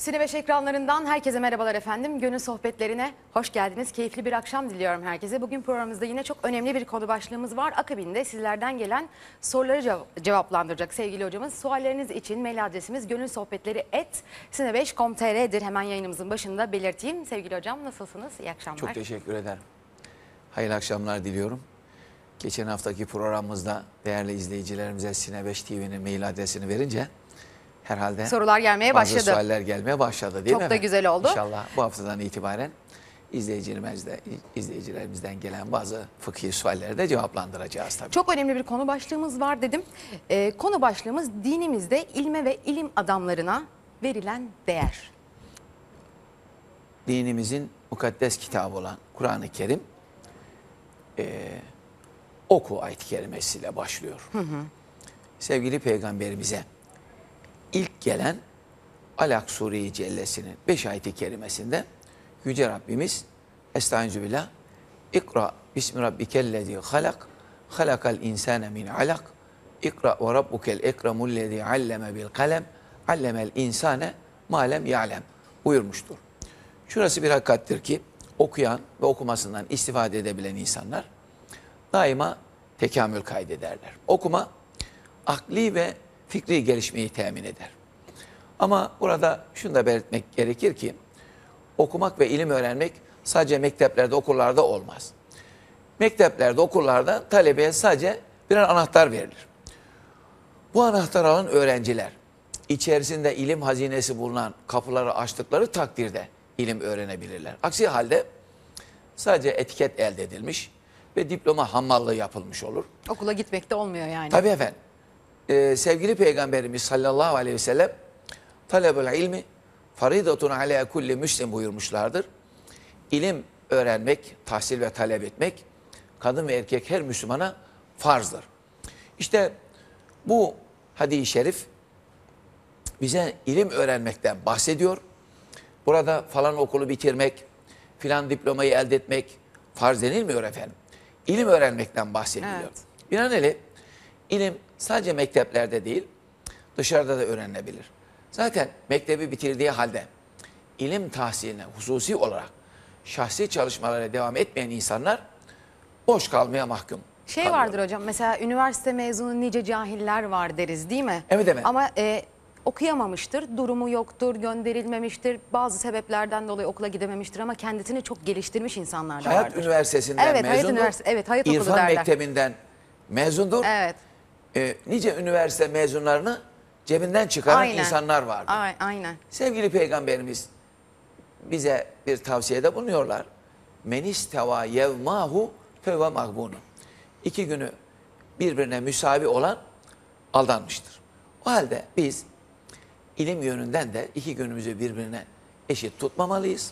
Sine 5 ekranlarından herkese merhabalar efendim. Gönül sohbetlerine hoş geldiniz. Keyifli bir akşam diliyorum herkese. Bugün programımızda yine çok önemli bir konu başlığımız var. Akabinde sizlerden gelen soruları cevaplandıracak sevgili hocamız. Sualleriniz için mail adresimiz gönülsohbetleri@sine5.com.tr'dir. Hemen yayınımızın başında belirteyim. Sevgili hocam nasılsınız? İyi akşamlar. Çok teşekkür ederim. Hayırlı akşamlar diliyorum. Geçen haftaki programımızda değerli izleyicilerimize Sine 5 TV'nin mail adresini verince herhalde sorular gelmeye bazı başladı. sualler gelmeye başladı değil mi? Çok da güzel oldu. İnşallah bu haftadan itibaren izleyicilerimizden gelen bazı fıkhi sualleri de cevaplandıracağız tabii. Çok önemli bir konu başlığımız var dedim. Konu başlığımız dinimizde ilme ve ilim adamlarına verilen değer. Dinimizin mukaddes kitabı olan Kur'an-ı Kerim oku ayet-i kerimesiyle başlıyor. Sevgili Peygamberimize ilk gelen Alak Sure-i Cellesi'nin 5 ayet-i kerimesinde Yüce Rabbimiz Estağfirullah İkra bismi rabbikellezi halak halakal insane min alak İkra ve rabbukel ekremullezi alleme bil kalem allemel insane ma lem ya'lem buyurmuştur. Şurası bir hakikattir ki okuyan ve okumasından istifade edebilen insanlar daima tekamül kaydederler. Okuma akli ve fikri gelişmeyi temin eder. Ama burada şunu da belirtmek gerekir ki okumak ve ilim öğrenmek sadece mekteplerde, okullarda olmaz. Mekteplerde, okullarda talebeye sadece birer anahtar verilir. Bu anahtar alan öğrenciler içerisinde ilim hazinesi bulunan kapıları açtıkları takdirde ilim öğrenebilirler. Aksi halde sadece etiket elde edilmiş ve diploma hammallığı yapılmış olur. Okula gitmek de olmuyor yani. Tabii efendim. Sevgili Peygamberimiz sallallahu aleyhi ve sellem talebul ilmi faridatun aleyhe kulli müslim buyurmuşlardır. İlim öğrenmek, tahsil ve talep etmek kadın ve erkek her Müslümana farzdır. İşte bu hadis-i şerif bize ilim öğrenmekten bahsediyor. Burada falan okulu bitirmek, filan diplomayı elde etmek farz denilmiyor efendim. İlim öğrenmekten bahsediliyor. Evet. Binaenaleyh ilim sadece mekteplerde değil, dışarıda da öğrenilebilir. Zaten mektebi bitirdiği halde ilim tahsiline hususi olarak şahsi çalışmalara devam etmeyen insanlar boş kalmaya mahkum. Vardır hocam, mesela üniversite mezunu nice cahiller var deriz değil mi? Evet, evet. Ama okuyamamıştır, durumu yoktur, gönderilmemiştir. Bazı sebeplerden dolayı okula gidememiştir ama kendisini çok geliştirmiş insanlar da Hayat vardır. Üniversitesi'nden Evet, mezundur. Hayat Okulu İrfan derler. Mektebi'nden mezundur. Evet. Nice üniversite mezunlarını cebinden çıkaran insanlar vardı. Aynen. Sevgili Peygamberimiz bize bir tavsiyede bulunuyorlar. Menisteva yevmahu feve maghbunu. 2 günü birbirine müsavi olan aldanmıştır. O halde biz ilim yönünden de 2 günümüzü birbirine eşit tutmamalıyız.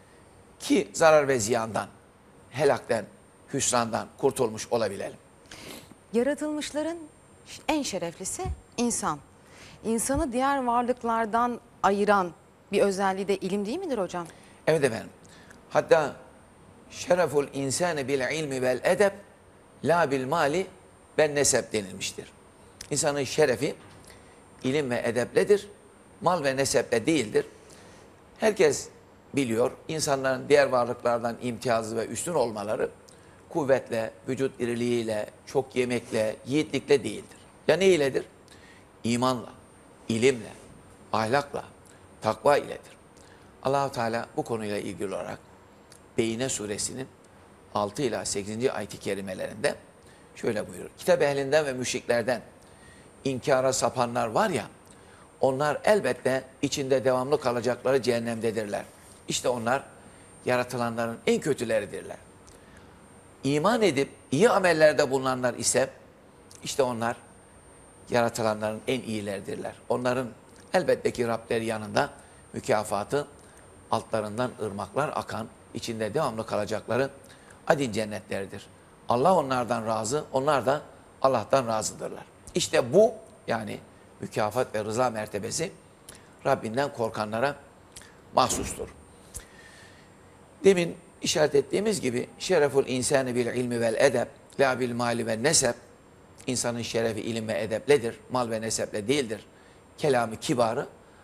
Ki zarar ve ziyandan, helakten, hüsrandan kurtulmuş olabilelim. Yaratılmışların en şereflisi insan. İnsanı diğer varlıklardan ayıran bir özelliği de ilim değil midir hocam? Evet efendim. Hatta şereful insani bil ilmi vel edeb la bil mali ben nesep denilmiştir. İnsanın şerefi ilim ve edepledir. Mal ve neseple değildir. Herkes biliyor insanların diğer varlıklardan imtiyazlı ve üstün olmaları kuvvetle, vücut iriliğiyle, çok yemekle, yiğitlikle değildir. Ya ne iledir? İmanla, ilimle, ahlakla, takva iledir. Allah-u Teala bu konuyla ilgili olarak Beyine suresinin 6 ila 8. ayet-i kerimelerinde şöyle buyurur. Kitap ehlinden ve müşriklerden inkara sapanlar var ya, onlar elbette içinde devamlı kalacakları cehennemdedirler. İşte onlar yaratılanların en kötüleridirler. İman edip iyi amellerde bulunanlar ise işte onlar yaratılanların en iyileridirler. Onların elbette ki Rableri yanında mükafatı altlarından ırmaklar akan, içinde devamlı kalacakları adin cennetleridir. Allah onlardan razı, onlar da Allah'tan razıdırlar. İşte bu yani mükafat ve rıza mertebesi Rabbinden korkanlara mahsustur. Demin işaret ettiğimiz gibi şereful insani bil ilmi vel edeb la bil mali ve nesep, insanın şerefi ilim ve edepledir, mal ve neseple değildir. Kelamı kibarı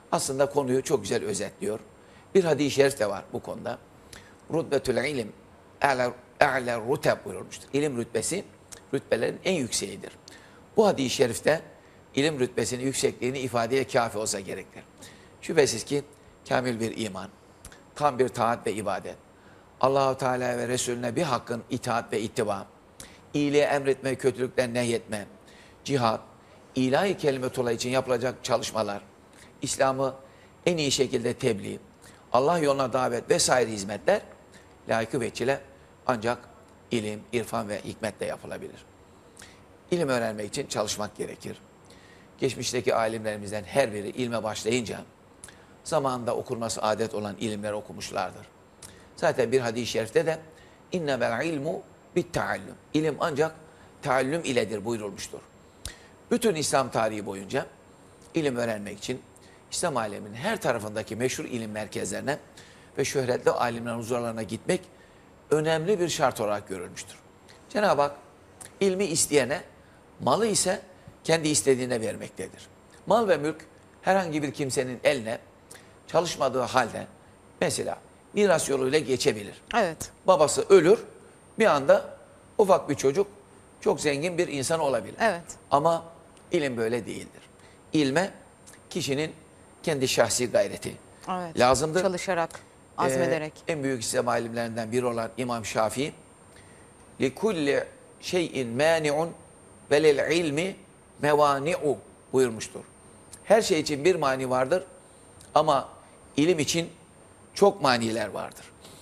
aslında konuyu çok güzel özetliyor. Bir hadis-i şerif de var bu konuda. Rutbetül ilim e'le ruteb buyurmuştur. İlim rütbesi rütbelerin en yükseğidir. Bu hadis-i şerifte ilim rütbesinin yüksekliğini ifadeye kafi olsa gerektir. Şüphesiz ki kamil bir iman, tam bir taat ve ibadet, Allah-u Teala ve Resulüne bir hakkın itaat ve ittiba, iyiliğe emretme, kötülükten nehyetme, cihat, ilahi kelimetullah için yapılacak çalışmalar, İslam'ı en iyi şekilde tebliğ, Allah yoluna davet vesaire hizmetler layıkı veçile ancak ilim, irfan ve hikmetle yapılabilir. İlim öğrenmek için çalışmak gerekir. Geçmişteki alimlerimizden her biri ilme başlayınca zamanında okunması adet olan ilimleri okumuşlardır. Zaten bir hadis-i şerifte de innemel ilmu bit taallüm. İlim ancak taallüm iledir buyurulmuştur. Bütün İslam tarihi boyunca ilim öğrenmek için İslam aleminin her tarafındaki meşhur ilim merkezlerine ve şöhretli alimlerin huzurlarına gitmek önemli bir şart olarak görülmüştür. Cenab-ı Hak ilmi isteyene, malı ise kendi istediğine vermektedir. Mal ve mülk herhangi bir kimsenin eline çalışmadığı halde mesela miras yoluyla geçebilir. Evet. Babası ölür, bir anda ufak bir çocuk çok zengin bir insan olabilir. Evet. Ama ilim böyle değildir. İlme kişinin kendi şahsi gayreti Evet. lazımdır. Çalışarak, azmederek. En büyük İslam alimlerinden biri olan İmam Şafii, لِكُلِّ şeyin مَانِعٌ وَلِلْعِلْمِ مَوَانِعُ buyurmuştur. Her şey için bir mani vardır ama ilim için çok maniler vardır.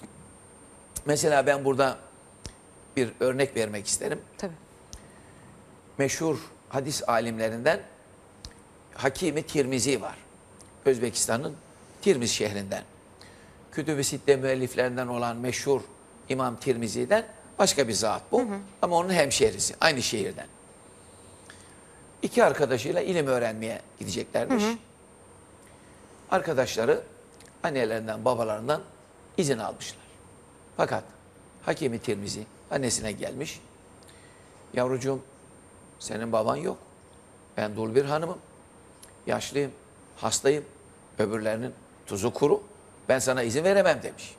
Mesela ben burada bir örnek vermek isterim. Tabii. Meşhur hadis alimlerinden Hakimi Tirmizi var. Özbekistan'ın Tirmiz şehrinden. Kütüb-i Sitte müelliflerinden olan meşhur İmam Tirmizi'den başka bir zat bu. Ama onun hemşehrisi, aynı şehirden. İki arkadaşıyla ilim öğrenmeye gideceklermiş. Arkadaşları annelerinden, babalarından izin almışlar. Fakat Hakimi Tirmizi annesine gelmiş. Yavrucuğum, senin baban yok. Ben dul bir hanımım. Yaşlıyım, hastayım. Öbürlerinin tuzu kuru. Ben sana izin veremem demiş.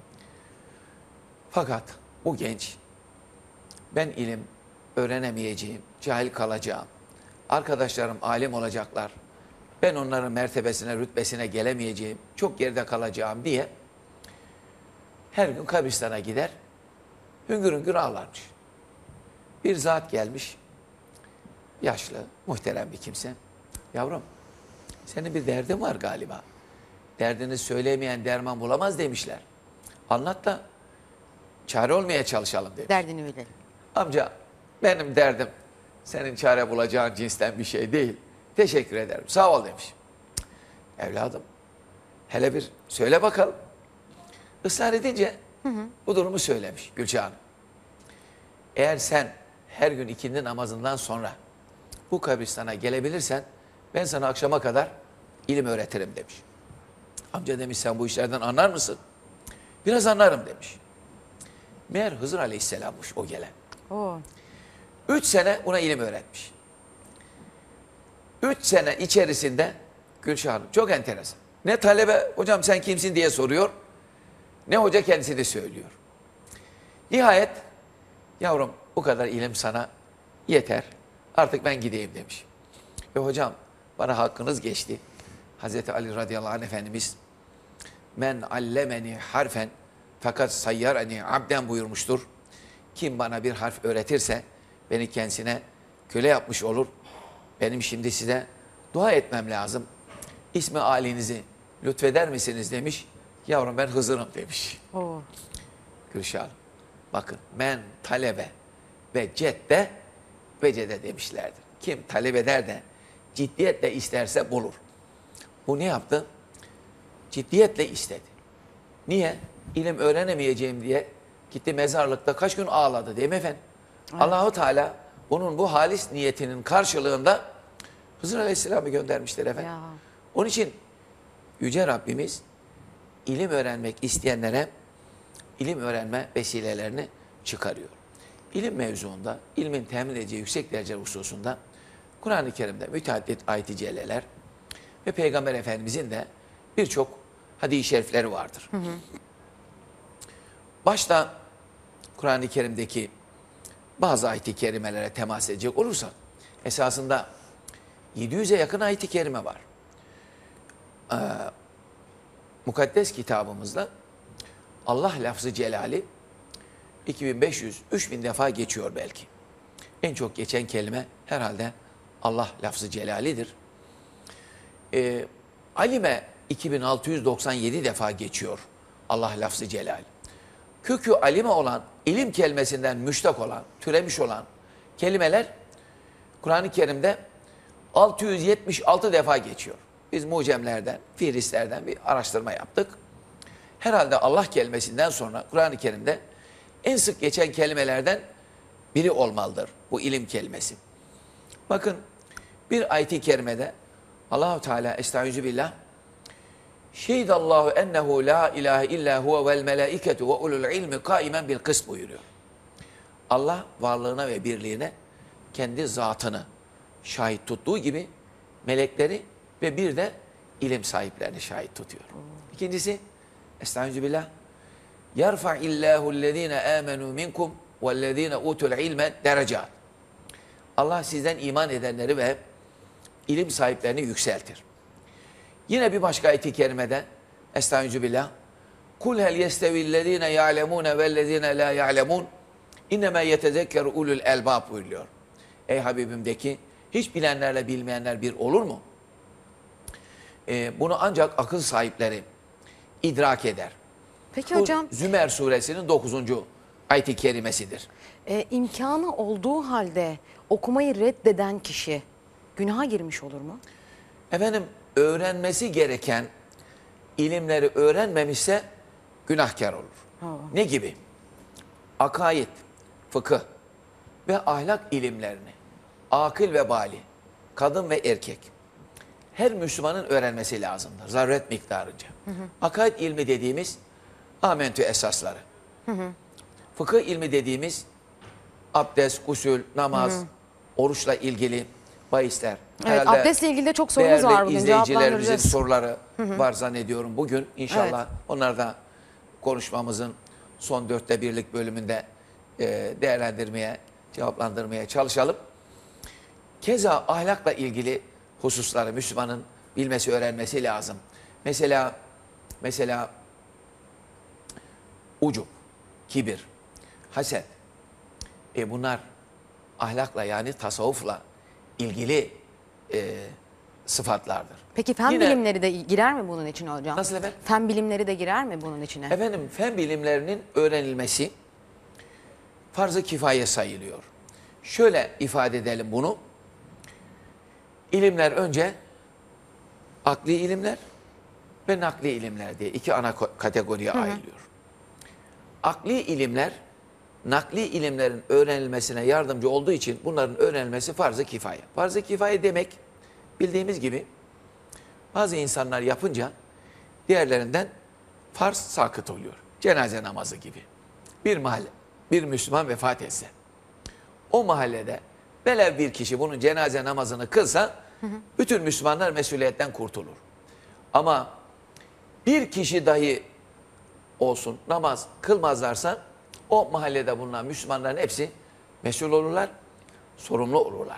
Fakat bu genç, ben ilim öğrenemeyeceğim, cahil kalacağım. Arkadaşlarım alim olacaklar. Ben onların mertebesine, rütbesine gelemeyeceğim, çok geride kalacağım diye her gün kabristana gider, hüngür hüngür ağlarmış. Bir zat gelmiş, yaşlı, muhterem bir kimse. Yavrum, senin bir derdin var galiba. Derdini söylemeyen derman bulamaz demişler. Anlat da çare olmaya çalışalım demiş. Derdini bilelim. Amca, benim derdim senin çare bulacağın cinsten bir şey değil. Teşekkür ederim, sağ ol demiş. Evladım, hele bir söyle bakalım. Israr edince bu durumu söylemiş Gülçah Hanım. Eğer sen her gün ikindi namazından sonra bu kabristana gelebilirsen ben sana akşama kadar ilim öğretirim demiş. Amca demiş, sen bu işlerden anlar mısın? Biraz anlarım demiş. Meğer Hızır Aleyhisselam'mış o gelen. Oo. 3 sene ona ilim öğretmiş. 3 sene içerisinde Gülşah Hanım çok enteresan. Ne talebe hocam sen kimsin diye soruyor, ne hoca kendisi de söylüyor. Nihayet yavrum bu kadar ilim sana yeter, artık ben gideyim demiş. Hocam bana hakkınız geçti. Hazreti Ali radıyallahu anh Efendimiz men allemeni harfen fakat sayyarani abden buyurmuştur. Kim bana bir harf öğretirse beni kendisine köle yapmış olur. Benim şimdi size dua etmem lazım. İsmi alinizi lütfeder misiniz demiş. Yavrum ben Hızır'ım demiş. Oo. Gülşah Hanım, bakın men talebe ve cedde vecede demişlerdir. Kim talep eder de ciddiyetle isterse bulur. Bu ne yaptı? Ciddiyetle istedi. Niye? İlim öğrenemeyeceğim diye gitti mezarlıkta kaç gün ağladı değil mi efendim? Evet. Allahu Teala onun bu halis niyetinin karşılığında Hızır Aleyhisselam'ı göndermiştir efendim. Ya. Onun için Yüce Rabbimiz ilim öğrenmek isteyenlere ilim öğrenme vesilelerini çıkarıyor. İlim mevzuunda, ilmin temin edeceği yüksek derece hususunda Kur'an-ı Kerim'de müteaddit ayet-i celleler ve Peygamber Efendimizin de birçok hadis-i şerifleri vardır. Başta Kur'an-ı Kerim'deki bazı ayet-i kerimelere temas edecek olursak, esasında 700'e yakın ayet-i kerime var. Mukaddes kitabımızda Allah lafzı celali 2500-3000 defa geçiyor belki. En çok geçen kelime herhalde Allah lafzı celalidir. Alime 2697 defa geçiyor Allah lafzı celal. Kökü alime olan, ilim kelimesinden müştak olan, türemiş olan kelimeler Kur'an-ı Kerim'de 676 defa geçiyor. Biz mucemlerden, fihristlerden bir araştırma yaptık. Herhalde Allah kelimesinden sonra Kur'an-ı Kerim'de en sık geçen kelimelerden biri olmalıdır bu ilim kelimesi. Bakın bir ayet-i kerimede Allah-u Teala estaizu billah Şehidallahu ennehu la ilahe illa huve vel melaiketu ve ulul ilmi kaimen bil kıst buyuruyor. Allah varlığına ve birliğine kendi zatını şahit tuttuğu gibi melekleri ve bir de ilim sahiplerini şahit tutuyor. İkincisi estağfirullah. Yerfa'illâhu'llezîne âmenû minkum vellezîne utul ilme derecat. Allah sizden iman edenleri ve ilim sahiplerini yükseltir. Yine bir başka ayet-i kerimede estağfirullah. Kul hel yestevillezîne ya'lemûne vellezîne la ya'lemûn innemâ yetezekkeru ulul elbâb buyuruyor. Ey Habibimdeki hiç bilenlerle bilmeyenler bir olur mu? Bunu ancak akıl sahipleri idrak eder. Peki Bu hocam, Zümer suresinin 9. ayet-i kerimesidir. imkanı olduğu halde okumayı reddeden kişi günaha girmiş olur mu? Efendim öğrenmesi gereken ilimleri öğrenmemişse günahkar olur. Ne gibi? Akaid, fıkıh ve ahlak ilimlerini akıl ve bali, kadın ve erkek her Müslümanın öğrenmesi lazımdır. Zaruret miktarınca. Akaid ilmi dediğimiz amentü esasları. Fıkıh ilmi dediğimiz abdest, gusül, namaz, oruçla ilgili bahisler. Evet, Herhalde abdestle ilgili de çok sorumuz var değerli bugün. izleyicilerimizin Cevaplandıracağız. soruları var zannediyorum bugün. İnşallah Evet. onlar da konuşmamızın son 1/4 bölümünde değerlendirmeye, cevaplandırmaya çalışalım. Keza ahlakla ilgili hususları Müslümanın bilmesi, öğrenmesi lazım. Mesela ucub, kibir, haset. Bunlar ahlakla yani tasavvufla ilgili sıfatlardır. Peki fen Yine- bilimleri de girer mi bunun için hocam? Nasıl efendim? Fen bilimleri de girer mi bunun içine? Efendim fen bilimlerinin öğrenilmesi farz-ı kifaye sayılıyor. Şöyle ifade edelim bunu. İlimler önce akli ilimler ve nakli ilimler diye iki ana kategoriye ayrılıyor. Akli ilimler, nakli ilimlerin öğrenilmesine yardımcı olduğu için bunların öğrenilmesi farz-ı kifaye. Farz-ı kifaye demek bildiğimiz gibi bazı insanlar yapınca diğerlerinden farz sakıt oluyor. Cenaze namazı gibi. Bir mahalle, bir Müslüman vefat etse, o mahallede velev bir kişi bunun cenaze namazını kılsa, bütün Müslümanlar mesuliyetten kurtulur. Ama bir kişi dahi olsun namaz kılmazlarsa, o mahallede bulunan Müslümanların hepsi mesul olurlar, sorumlu olurlar.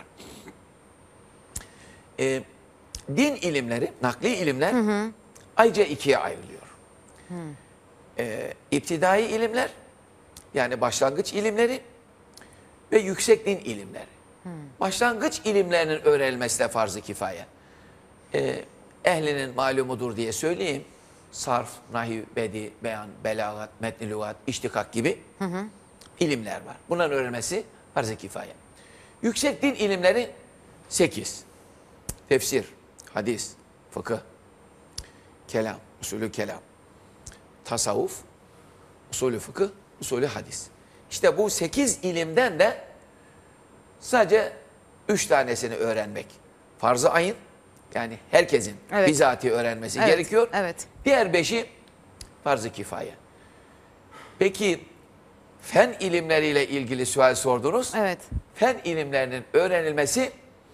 Din ilimleri, nakli ilimler ayrıca ikiye ayrılıyor. İptidai ilimler, yani başlangıç ilimleri ve yüksek din ilimleri. Başlangıç ilimlerinin öğrenilmesi de farz-ı kifaye. Ehlinin malumudur diye söyleyeyim. Sarf, nahiv, bedi, beyan, belagat, metni lügat, iştikak gibi ilimler var. Bunların öğrenmesi farz-ı kifaye. Yüksek din ilimleri 8. Tefsir, hadis, fıkıh, kelam, usulü kelam, tasavvuf, usulü fıkıh, usulü hadis. İşte bu 8 ilimden de sadece 3 tanesini öğrenmek farz-ı ayın, yani herkesin Evet. bizatihi öğrenmesi Evet, gerekiyor. evet. Diğer 5'i farz-ı kifaye. Peki fen ilimleriyle ilgili sual sordunuz. Evet. Fen ilimlerinin öğrenilmesi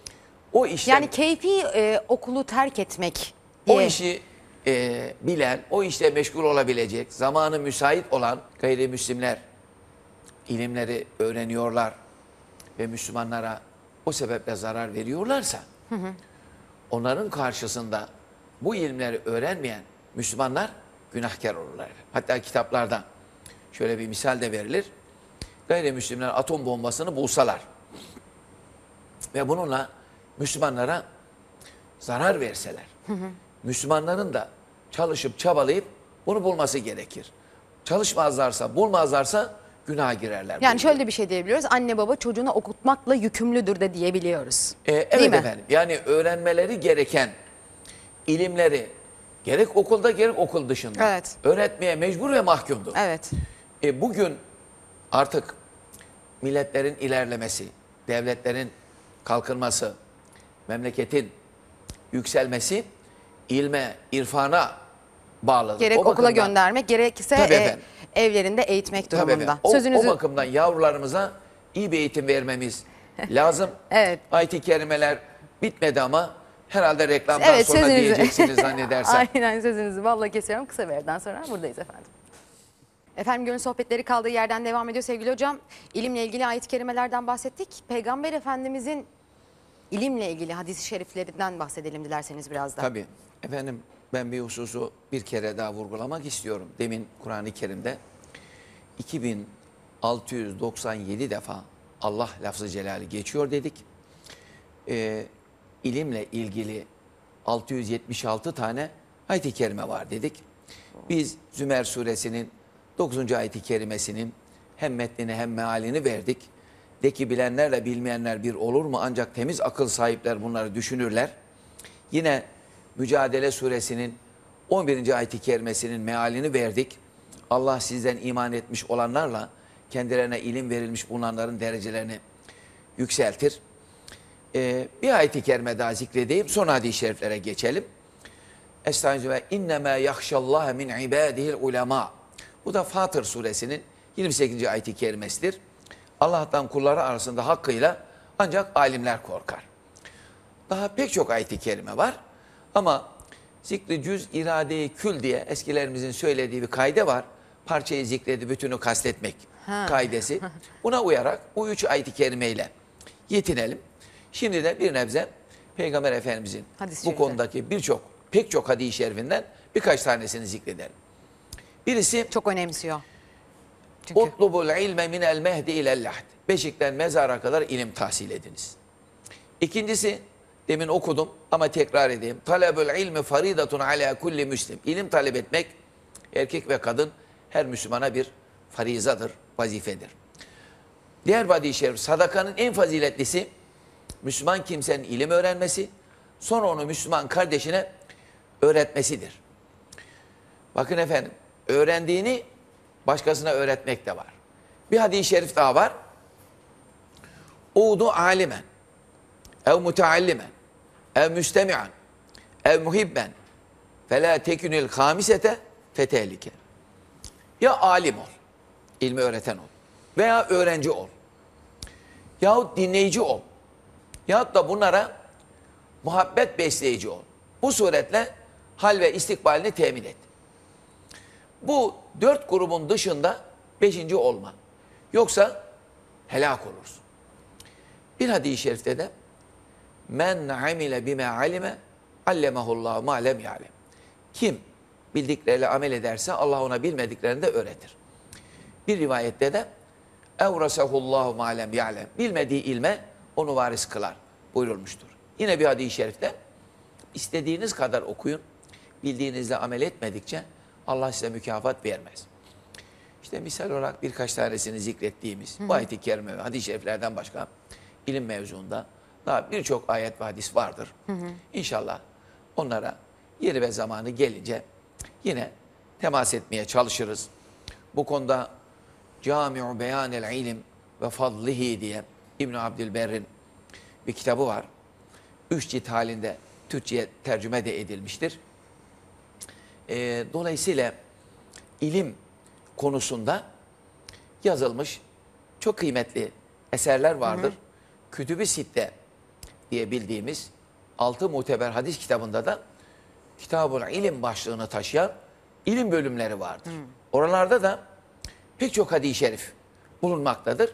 O işten, Yani keyfi okulu terk etmek o diye. işi bilen, o işle meşgul olabilecek, zamanı müsait olan gayrimüslimler ilimleri öğreniyorlar ve Müslümanlara o sebeple zarar veriyorlarsa, onların karşısında bu ilimleri öğrenmeyen Müslümanlar günahkar olurlar. Hatta kitaplarda şöyle bir misal de verilir. Gayrimüslimler atom bombasını bulsalar ve bununla Müslümanlara zarar verseler, Müslümanların da çalışıp çabalayıp bunu bulması gerekir. Çalışmazlarsa, bulmazlarsa günaha girerler. Yani şöyle de bir şey diyebiliyoruz. Anne baba çocuğunu okutmakla yükümlüdür de diyebiliyoruz. Evet Değil mi? efendim. Yani öğrenmeleri gereken ilimleri gerek okulda gerek okul dışında Evet. öğretmeye mecbur ve mahkumdur. Evet. Bugün artık milletlerin ilerlemesi, devletlerin kalkınması, memleketin yükselmesi ilme, irfana bağlıdır. Gerek O okula bakımdan- göndermek, gerekse Tabii efendim. evlerinde eğitmek Tabii durumunda. efendim. O bakımdan yavrularımıza iyi bir eğitim vermemiz lazım. Evet. Ayet-i kerimeler bitmedi ama herhalde reklamdan Evet, sonra sözünüzü. diyeceksiniz zannedersem. Aynen, sözünüzü vallahi kesiyorum. Kısa bir aradan sonra buradayız efendim. Efendim, gönül sohbetleri kaldığı yerden devam ediyor sevgili hocam. İlimle ilgili ayet-i kerimelerden bahsettik. Peygamber Efendimizin ilimle ilgili hadis-i şeriflerinden bahsedelim dilerseniz biraz da. Tabii. Efendim, ben bir hususu bir kere daha vurgulamak istiyorum. Demin Kur'an-ı Kerim'de 2697 defa Allah lafzı celali geçiyor dedik. İlimle ilgili 676 tane ayet-i kerime var dedik. Biz Zümer suresinin 9. ayet-i kerimesinin hem metnini hem mealini verdik. De ki bilenlerle bilmeyenler bir olur mu? Ancak temiz akıl sahipler bunları düşünürler. Yine Mücadele suresinin 11. ayet-i kerimesinin mealini verdik. Allah sizden iman etmiş olanlarla kendilerine ilim verilmiş bulunanların derecelerini yükseltir. Bir ayet-i kerime daha zikredeyim. Sonra hadis-i şeriflere geçelim. Estağfirullah. İnnemâ yahşallâhe min ibâdihil ulemâ. Bu da Fatır suresinin 28. ayet-i kerimesidir. Allah'tan kulları arasında hakkıyla ancak alimler korkar. Daha pek çok ayet-i kerime var. Ama zikri cüz, irade-i kül diye eskilerimizin söylediği bir kaide var. Parçayı zikredi, bütünü kastetmek kaidesi. Buna uyarak bu 3 ayet-i kerimeyle yetinelim. Şimdi de bir nebze Peygamber Efendimizin Hadis-i bu şerifler. konudaki pek çok hadis-i şerifinden birkaç tanesini zikredelim. Birisi Çok önemsiyor. Çünkü utlubul ilme minel mehdi ilel lahd. Beşikten mezara kadar ilim tahsil ediniz. İkincisi, demin okudum ama tekrar edeyim. Talebül ilmi faridatun ala kulli müslim. İlim talep etmek erkek ve kadın her Müslümana bir farizadır, vazifedir. Diğer hadis-i şerif, sadakanın en faziletlisi Müslüman kimsenin ilim öğrenmesi, sonra onu Müslüman kardeşine öğretmesidir. Bakın efendim, öğrendiğini başkasına öğretmek de var. Bir hadis-i şerif daha var. Udu alimen, ev muteallimen, ev müstemi'an, ev muhibben, felâ tekünil hamisete fetehlike. Ya alim ol, ilmi öğreten ol, veya öğrenci ol, yahut dinleyici ol, yahut da bunlara muhabbet besleyici ol. Bu suretle hal ve istikbalini temin et. Bu 4 grubun dışında 5. olma. Yoksa helak olursun. Bir hadis-i şerifte de men amile bime alime allemehullahu ma lem ya'lem. Kim bildikleriyle amel ederse Allah ona bilmediklerini de öğretir. Bir rivayette de evrasehullahu ma lem ya'lem. Bilmediği ilme onu varis kılar buyurulmuştur. Yine bir hadis-i şerifte istediğiniz kadar okuyun, bildiğinizle amel etmedikçe Allah size mükafat vermez. İşte misal olarak birkaç tanesini zikrettiğimiz bu ayet-i kerime ve hadis-i şeriflerden başka ilim mevzuunda daha birçok ayet ve hadis vardır. İnşallah onlara yeri ve zamanı gelince yine temas etmeye çalışırız. Bu konuda Cami'u Beyanel İlim ve Fadlihi diye İbn Abdülberr'in bir kitabı var. 3 cilt halinde Türkçe'ye tercüme de edilmiştir. Dolayısıyla ilim konusunda yazılmış çok kıymetli eserler vardır. Kütüb-i Sitte diye bildiğimiz 6 muteber hadis kitabında da Kitabul İlim başlığını taşıyan ilim bölümleri vardır. Oralarda da pek çok hadis-i şerif bulunmaktadır.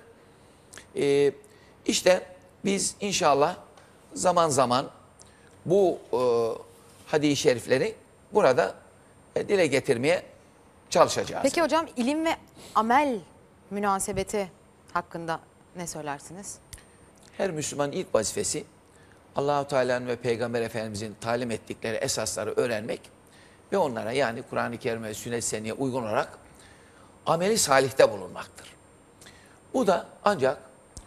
İşte biz inşallah zaman zaman bu hadis-i şerifleri burada dile getirmeye çalışacağız. Peki hocam, ilim ve amel münasebeti hakkında ne söylersiniz? Her Müslümanın ilk vazifesi Allah-u Teala'nın ve Peygamber Efendimizin talim ettikleri esasları öğrenmek ve onlara, yani Kur'an-ı Kerim ve Sünnet-i Seniyye uygun olarak ameli salihte bulunmaktır. Bu da ancak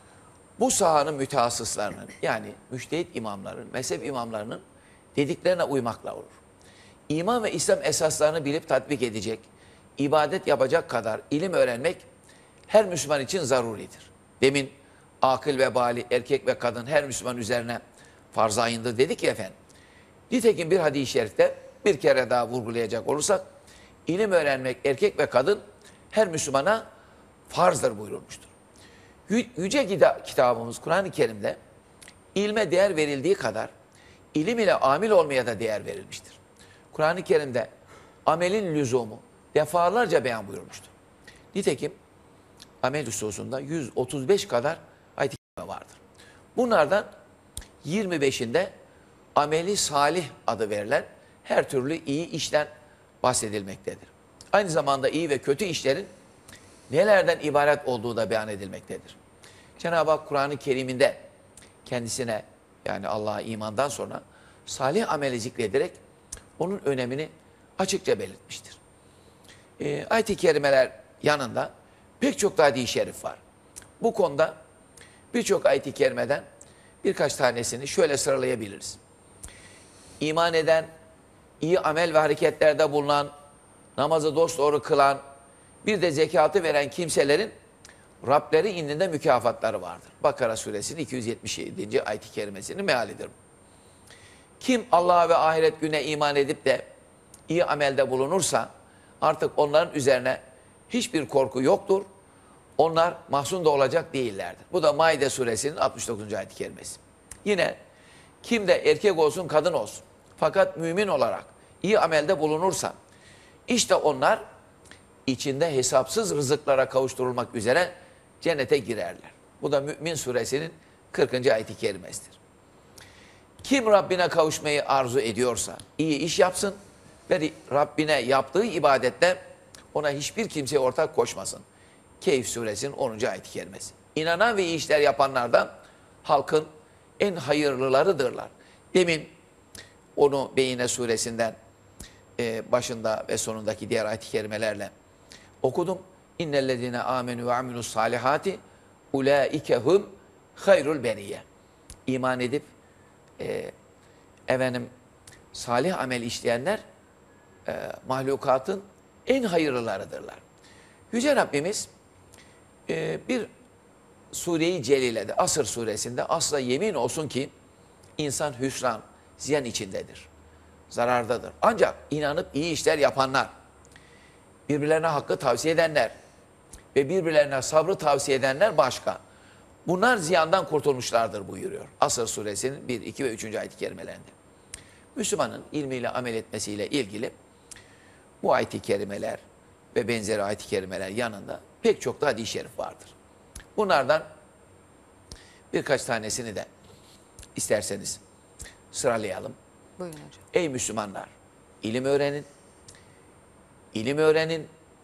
bu sahanın mütehassıslarının, yani müştehit imamların, mezhep imamlarının dediklerine uymakla olur. İman ve İslam esaslarını bilip tatbik edecek, ibadet yapacak kadar ilim öğrenmek her Müslüman için zaruridir. Demin akıl ve bali, erkek ve kadın her Müslüman üzerine farz-ı ayındır dedik ya efendim. Nitekim bir hadis-i şerifte bir kere daha vurgulayacak olursak, ilim öğrenmek erkek ve kadın her Müslümana farzdır buyurulmuştur. Yüce kitabımız Kur'an-ı Kerim'de ilme değer verildiği kadar ilim ile amil olmaya da değer verilmiştir. Kur'an-ı Kerim'de amelin lüzumu defalarca beyan buyurmuştur. Nitekim amel hususunda 135 kadar ayet-i kerime vardır. Bunlardan 25'inde ameli salih adı verilen her türlü iyi işten bahsedilmektedir. Aynı zamanda iyi ve kötü işlerin nelerden ibaret olduğu da beyan edilmektedir. Cenab-ı Hak Kur'an-ı Kerim'inde kendisine, yani Allah'a imandan sonra salih ameli zikrederek onun önemini açıkça belirtmiştir. Ayet-i kerimeler yanında pek çok da hadis-i şerif var. Bu konuda birçok ayet-i kerimeden birkaç tanesini şöyle sıralayabiliriz. İman eden, iyi amel ve hareketlerde bulunan, namazı dosdoğru kılan, bir de zekatı veren kimselerin Rableri indinde mükafatları vardır. Bakara suresinin 277. ayet-i kerimesinin mealidir bu. Kim Allah'a ve ahiret gününe iman edip de iyi amelde bulunursa artık onların üzerine hiçbir korku yoktur. Onlar mahzun da olacak değillerdir. Bu da Maide suresinin 69. ayet-i kerimesi. Yine kim de erkek olsun kadın olsun fakat mümin olarak iyi amelde bulunursa işte onlar içinde hesapsız rızıklara kavuşturulmak üzere cennete girerler. Bu da Mü'min suresinin 40. ayet-i kerimesidir. Kim Rabbine kavuşmayı arzu ediyorsa iyi iş yapsın ve Rabbine yaptığı ibadette ona hiçbir kimseye ortak koşmasın. Keyf suresinin 10. ayet-i kerimesi. İnanan ve iyi işler yapanlardan halkın en hayırlılarıdırlar. Demin onu Beyine suresinden başında ve sonundaki diğer ayet-i kerimelerle okudum. İnnellezine amenu ve amilus salihati ulaikehum hayrul beriye. İman edip salih amel işleyenler mahlukatın en hayırlılarıdırlar. Yüce Rabbimiz bir Sure-i Celile'de, Asr suresinde asla yemin olsun ki insan hüsran, ziyan içindedir. Zarardadır. Ancak inanıp iyi işler yapanlar, birbirlerine hakkı tavsiye edenler ve birbirlerine sabrı tavsiye edenler başka. Bunlar ziyandan kurtulmuşlardır buyuruyor. Asr suresinin 1, 2 ve 3. ayet-i kerimelerinde. Müslümanın ilmiyle amel etmesiyle ilgili bu ayet-i kerimeler ve benzeri ayet-i kerimeler yanında pek çok da hadis-i şerif vardır. Bunlardan birkaç tanesini de isterseniz sıralayalım. Buyurun hocam. Ey Müslümanlar, ilim öğrenin. İlim öğrenin.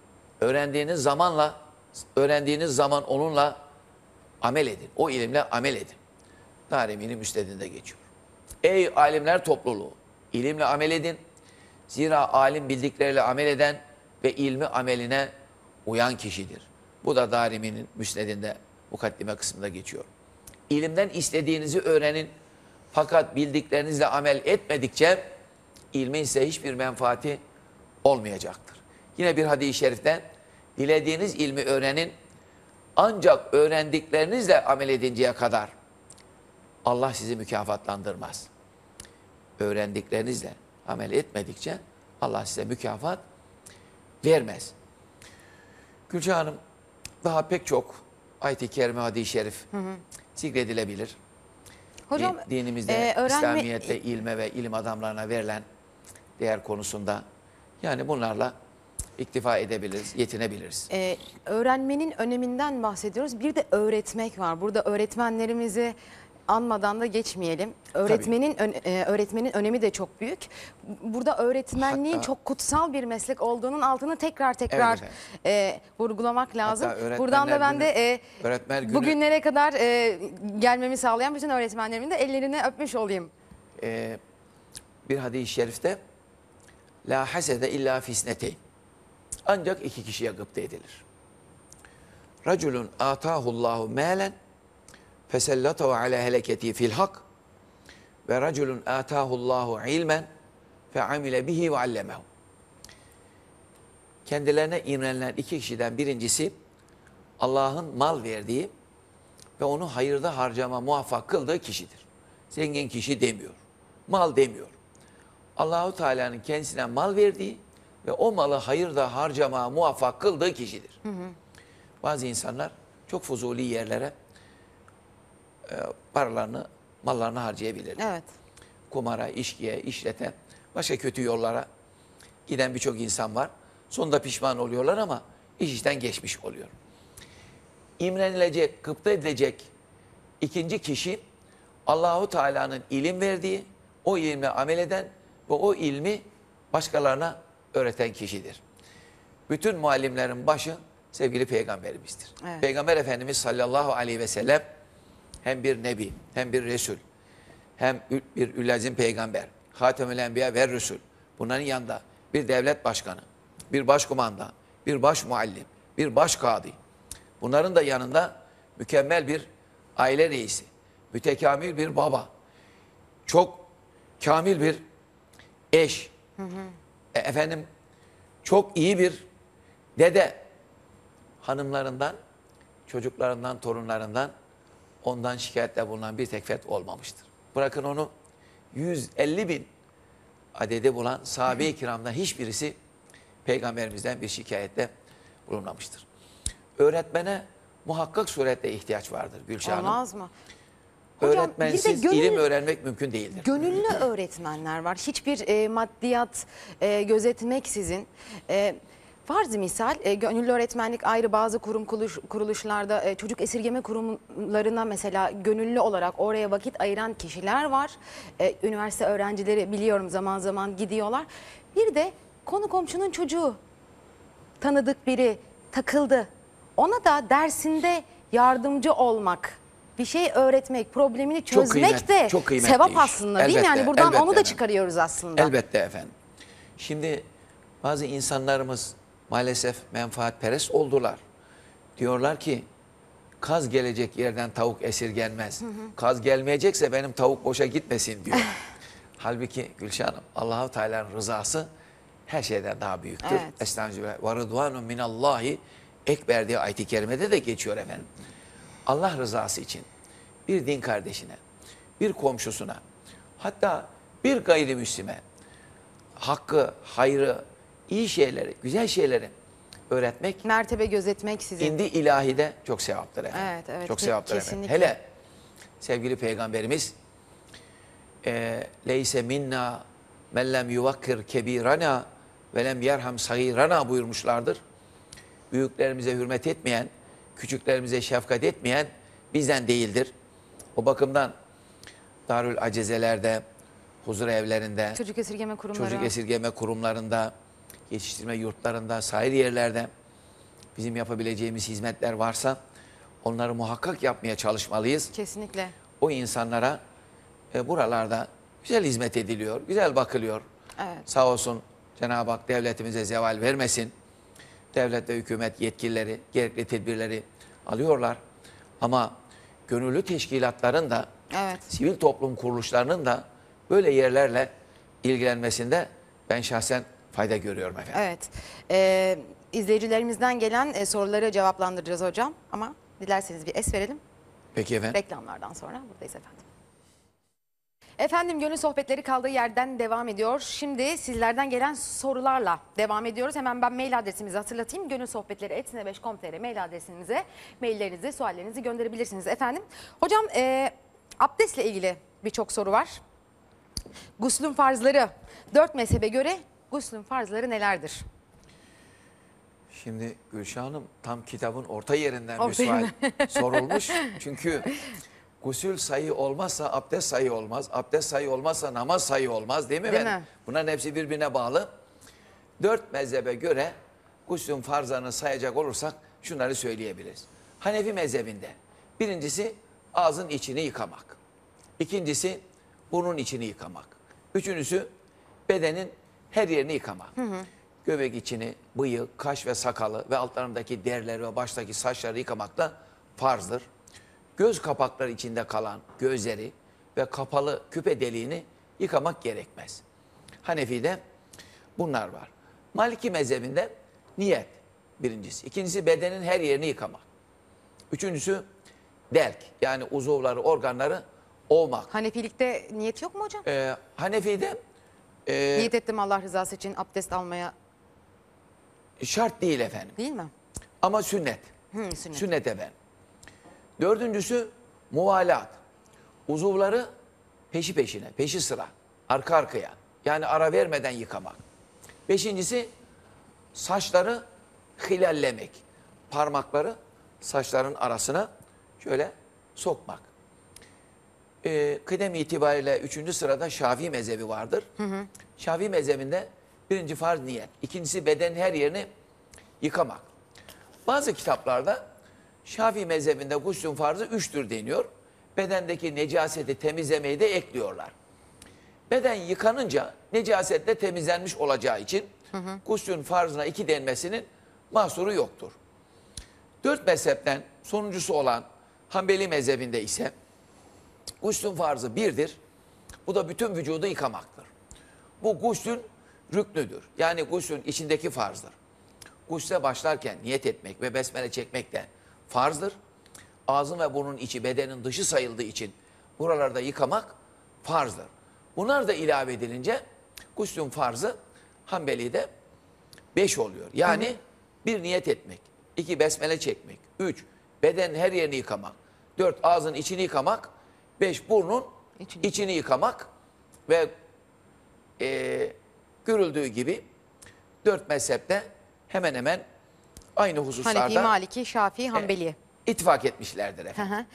Öğrendiğiniz zaman onunla amel edin. O ilimle amel edin. Darimi'nin müsnedinde geçiyor. Ey alimler topluluğu, ilimle amel edin. Zira alim bildikleriyle amel eden ve ilmi ameline uyan kişidir. Bu da Darimi'nin müsnedinde mukaddime kısmında geçiyor. İlimden istediğinizi öğrenin. Fakat bildiklerinizle amel etmedikçe ilmin ise hiçbir menfaati olmayacaktır. Yine bir hadis-i şeriften dilediğiniz ilmi öğrenin. Ancak öğrendiklerinizle amel edinceye kadar Allah sizi mükafatlandırmaz. Öğrendiklerinizle amel etmedikçe Allah size mükafat vermez. Gülce Hanım, daha pek çok ayet-i kerime, hadis-i şerif zikredilebilir. Hocam, dinimizde, İslamiyet'te ilme ve ilim adamlarına verilen değer konusunda yani bunlarla iktifa edebiliriz, yetinebiliriz. Öğrenmenin öneminden bahsediyoruz. Bir de öğretmek var. Burada öğretmenlerimizi anmadan da geçmeyelim. Öğretmenin önemi de çok büyük. Burada öğretmenliğin Hatta- çok kutsal bir meslek olduğunun altını tekrar vurgulamak lazım. Hatta Buradan da ben de Öğretmen Günü bugünlere kadar gelmemi sağlayan bütün öğretmenlerimin de ellerini öpmüş olayım. bir hadis-i şerifte la hasede illa fisneteyn. Ancak iki kişiye gıpta edilir. Raculun atahullahu malen fesellatahu ala heleketi fil hak ve raculun atahullahu ilmen fe amile bihi ve allemehu. Kendilerine imrenilen iki kişiden birincisi Allah'ın mal verdiği ve onu hayırda harcama muvaffak kıldığı kişidir. Zengin kişi demiyor. Mal demiyor. Allahu Teala'nın kendisine mal verdiği ve o malı hayırda harcamaya muvaffak kıldığı kişidir. Bazı insanlar çok fuzuli yerlere paralarını, mallarını harcayabilirler. Evet. Kumara, içkiye, işlete, başka kötü yollara giden birçok insan var. Sonunda pişman oluyorlar ama iş işten geçmiş oluyor. İmrenilecek, gıpta edilecek ikinci kişi Allahu Teala'nın ilim verdiği, o ilme amel eden ve o ilmi başkalarına öğreten kişidir. Bütün muallimlerin başı sevgili peygamberimizdir. Evet. Peygamber Efendimiz sallallahu aleyhi ve sellem hem bir nebi, hem bir resul, hem bir ülazim peygamber, hatemül enbiya ve resul. Bunların yanında bir devlet başkanı, bir başkumanda, bir baş muallim, bir baş kadı. Bunların da yanında mükemmel bir aile reisi, mütekamil bir baba, çok kamil bir eş, efendim çok iyi bir dede, hanımlarından, çocuklarından, torunlarından ondan şikayette bulunan bir tek fert olmamıştır. Bırakın onu 150 bin adede bulan sahabe-i kiramdan hiçbirisi peygamberimizden bir şikayette bulunmamıştır. Öğretmene muhakkak surette ihtiyaç vardır Gülşah Hanım. Olmaz mı? Hocam, Öğretmensiz bir de ilim öğrenmek mümkün değildir. Gönüllü öğretmenler var. Hiçbir maddiyat gözetmeksizin. Farzı misal gönüllü öğretmenlik ayrı, bazı kuruluşlarda çocuk esirgeme kurumlarına mesela gönüllü olarak oraya vakit ayıran kişiler var. Üniversite öğrencileri biliyorum zaman zaman gidiyorlar. Bir de konu komşunun çocuğu, tanıdık biri takıldı. Ona da dersinde yardımcı olmak, bir şey öğretmek, problemini çözmek de çok kıymetli sevap iş. aslında, değil mi? Elbette, Yani buradan elbette onu da efendim. çıkarıyoruz aslında. Elbette efendim. Şimdi bazı insanlarımız maalesef menfaatperest oldular. Diyorlar ki kaz gelecek yerden tavuk esirgenmez. Kaz gelmeyecekse benim tavuk boşa gitmesin diyor. Halbuki Gülşah Hanım, Allahu Teala'nın rızası her şeyden daha büyüktür. Evet. Estağfirullah. Ve rıdvanun minallahi ekber diye ayet-i kerimede de geçiyor efendim. Allah rızası için bir din kardeşine, bir komşusuna, hatta bir gayrimüslime hakkı, hayrı, iyi şeyleri, güzel şeyleri öğretmek Mertebe gözetmek sizin. indi ilahide çok sevaptır efendim. Evet, evet, çok sevaptır kesinlikle. efendim. Hele sevgili peygamberimiz leyse minna men lem yuvakkir kebirana ve lem yerham sagirana buyurmuşlardır. Büyüklerimize hürmet etmeyen, küçüklerimize şefkat etmeyen bizden değildir. O bakımdan Darül Acezelerde, huzur evlerinde, Çocuk esirgeme kurumları. çocuk esirgeme kurumlarında, yetiştirme yurtlarında, sair yerlerde bizim yapabileceğimiz hizmetler varsa onları muhakkak yapmaya çalışmalıyız. Kesinlikle. O insanlara buralarda güzel hizmet ediliyor, güzel bakılıyor. Evet. Sağ olsun Cenab-ı Hak devletimize zeval vermesin. Devlet ve hükümet yetkilileri gerekli tedbirleri alıyorlar. Ama gönüllü teşkilatların da, Evet. sivil toplum kuruluşlarının da böyle yerlerle ilgilenmesinde ben şahsen fayda görüyorum efendim. Evet. İzleyicilerimizden gelen soruları cevaplandıracağız hocam. Ama dilerseniz bir es verelim. Peki efendim. Reklamlardan sonra buradayız efendim. Efendim, gönül sohbetleri kaldığı yerden devam ediyor. Şimdi sizlerden gelen sorularla devam ediyoruz. Hemen ben mail adresimizi hatırlatayım. Gönülsohbetleri@tv5.com.tr mail adresinize maillerinizi, suallerinizi gönderebilirsiniz efendim. Hocam Abdestle ilgili birçok soru var. Guslün farzları, 4 mezhebe göre guslün farzları nelerdir? Şimdi Gülşah Hanım tam kitabın orta yerinden bir Orta sual yerinden. sorulmuş. Çünkü gusül sayı olmazsa abdest sayı olmaz. Abdest sayı olmazsa namaz sayı olmaz değil mi? Değil efendim? mi? Bunların hepsi birbirine bağlı. 4 mezhebe göre guslün farzlarını sayacak olursak şunları söyleyebiliriz. Hanefi mezhebinde birincisi ağzın içini yıkamak. İkincisi burnun içini yıkamak. Üçüncüsü bedenin her yerini yıkamak. Göbek içini, bıyık, kaş ve sakalı ve altlarındaki derileri ve baştaki saçları yıkamak da farzdır. Göz kapakları içinde kalan gözleri ve kapalı küpe deliğini yıkamak gerekmez. Hanefi'de bunlar var. Maliki mezhebinde niyet birincisi. İkincisi bedenin her yerini yıkamak. Üçüncüsü delk yani uzuvları, organları ovmak. Hanefilikte niyet yok mu hocam? Hanefi'de Niyet ettim Allah rızası için abdest almaya, şart değil efendim değil mi? ama sünnet. Sünnet. Sünnet efendim. Dördüncüsü muvalat. Uzuvları peşi peşine, peşi sıra, arka arkaya. Yani ara vermeden yıkamak. Beşincisi saçları hilallemek. Parmakları saçların arasına şöyle sokmak. Kıdem itibariyle 3. sırada Şafii mezhebi vardır. Şafii mezhebinde birinci farz niyet. İkincisi bedenin her yerini yıkamak. Bazı kitaplarda Şafii mezhebinde guslün farzı 3'tür deniyor. Bedendeki necaseti temizlemeyi de ekliyorlar. Beden yıkanınca necaset de temizlenmiş olacağı için guslün farzına 2 denmesinin mahsuru yoktur. 4 mezhepten sonuncusu olan Hanbeli mezhebinde ise guslün farzı 1'dir. Bu da bütün vücudu yıkamaktır. Bu guslün rüknüdür. Yani guslün içindeki farzdır. Gusle başlarken niyet etmek ve besmele çekmek de farzdır. Ağzın ve burnun içi bedenin dışı sayıldığı için buralarda yıkamak farzdır. Bunlar da ilave edilince guslün farzı Hanbeli'de 5 oluyor. Yani 1 niyet etmek, 2 besmele çekmek, 3 bedenin her yerini yıkamak, 4 ağzın içini yıkamak, 5 burnun içini yıkamak ve görüldüğü gibi 4 mezhepte hemen hemen aynı hususlarda Hanefi, Maliki, Şafii, Hanbeli. ittifak etmişlerdir efendim.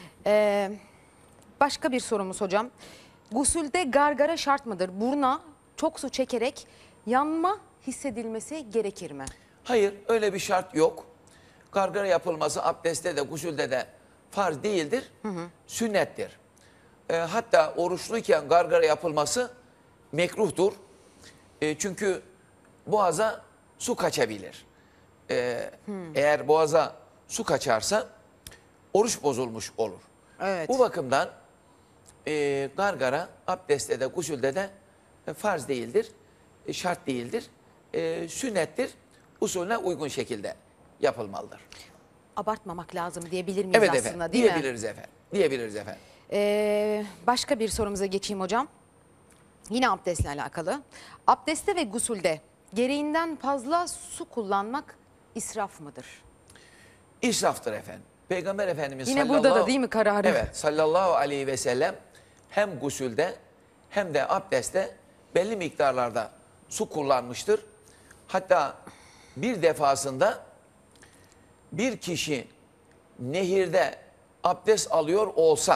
Başka bir sorumuz hocam. Gusülde gargara şart mıdır? Buruna çok su çekerek yanma hissedilmesi gerekir mi? Hayır, öyle bir şart yok. Gargara yapılması abdestte de gusülde de farz değildir, sünnettir. Hatta oruçluyken gargara yapılması mekruhtur. Çünkü boğaza su kaçabilir. Eğer boğaza su kaçarsa oruç bozulmuş olur. Evet. Bu bakımdan gargara abdestte de gusülde de farz değildir, şart değildir, sünnettir. Usulüne uygun şekilde yapılmalıdır. Abartmamak lazım diyebilir miyiz Evet aslında efendim, değil mi? diyebiliriz efendim. Diyebiliriz efendim. Başka bir sorumuza geçeyim hocam. Yine abdestle alakalı. Abdestte ve gusülde gereğinden fazla su kullanmak israf mıdır? İsraftır efendim. Peygamber Efendimiz Yine burada da değil mi kararı? Evet, sallallahu aleyhi ve sellem hem gusülde hem de abdestte belli miktarlarda su kullanmıştır. Hatta bir defasında bir kişi nehirde abdest alıyor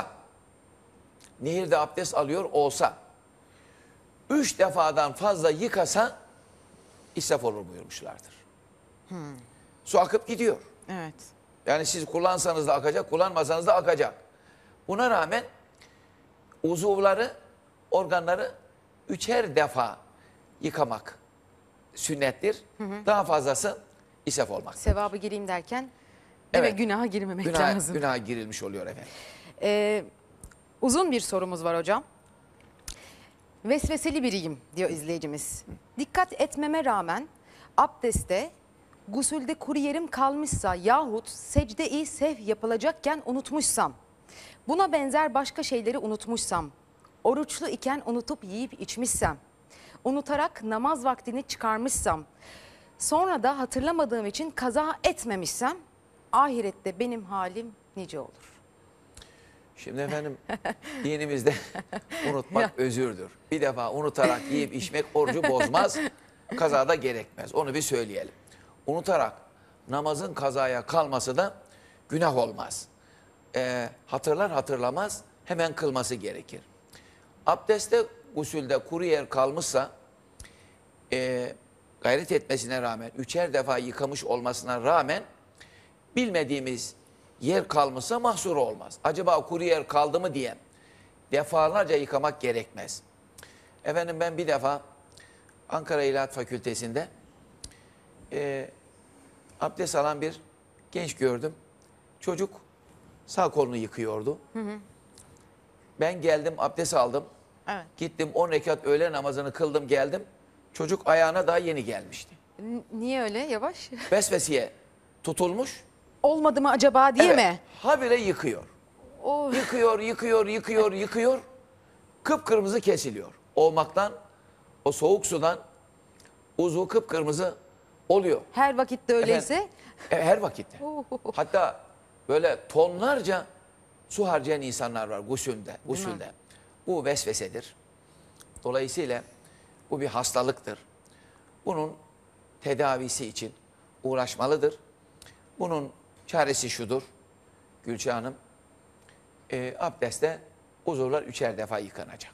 olsa 3 defadan fazla yıkasa israf olur buyurmuşlardır. Su akıp gidiyor. Evet. Yani siz kullansanız da akacak, kullanmasanız da akacak. Buna rağmen uzuvları, organları 3'er defa yıkamak sünnettir. Daha fazlası israf olmak. Sevabı gireyim derken değil Evet. mi? Günaha girmemek lazım. Günaha girilmiş oluyor efendim. Uzun bir sorumuz var hocam. Vesveseli biriyim diyor izleyicimiz. Dikkat etmeme rağmen abdestte, gusülde kuru yerim kalmışsa yahut secde-i sehv yapılacakken unutmuşsam, buna benzer başka şeyleri unutmuşsam, oruçlu iken unutup yiyip içmişsem, unutarak namaz vaktini çıkarmışsam, sonra da hatırlamadığım için kaza etmemişsem, ahirette benim halim nice olur? Şimdi efendim dinimizde unutmak özürdür. Bir defa unutarak yiyip içmek orucu bozmaz, kazada gerekmez. Onu bir söyleyelim. Unutarak namazın kazaya kalması da günah olmaz. Hatırlar hatırlamaz hemen kılması gerekir. Abdestte, gusülde kuru yer kalmışsa gayret etmesine rağmen, 3'er defa yıkamış olmasına rağmen bilmediğimiz yer kalmışsa mahsur olmaz. Acaba kuru yer kaldı mı diye defalarca yıkamak gerekmez. Efendim ben bir defa Ankara İlahiyat Fakültesi'nde abdest alan bir genç gördüm. Çocuk sağ kolunu yıkıyordu. Ben geldim abdest aldım. Evet. Gittim 10 rekat öğle namazını kıldım geldim. Çocuk ayağına daha yeni gelmişti. Niye öyle yavaş? Vesveseye tutulmuş. Olmadı mı acaba diye Evet, mi? habire yıkıyor. Oh. Yıkıyor. Kıpkırmızı kesiliyor. Olmaktan, o soğuk sudan uzvu kıpkırmızı oluyor. Her vakitte öyleyse. Efendim, her vakitte. Hatta böyle tonlarca su harcayan insanlar var gusülde. Bu vesvesedir. Dolayısıyla bu bir hastalıktır. Bunun tedavisi için uğraşmalıdır. Bunun çaresi şudur Gülçin Hanım. Abdestte uzuvlar 3'er defa yıkanacak.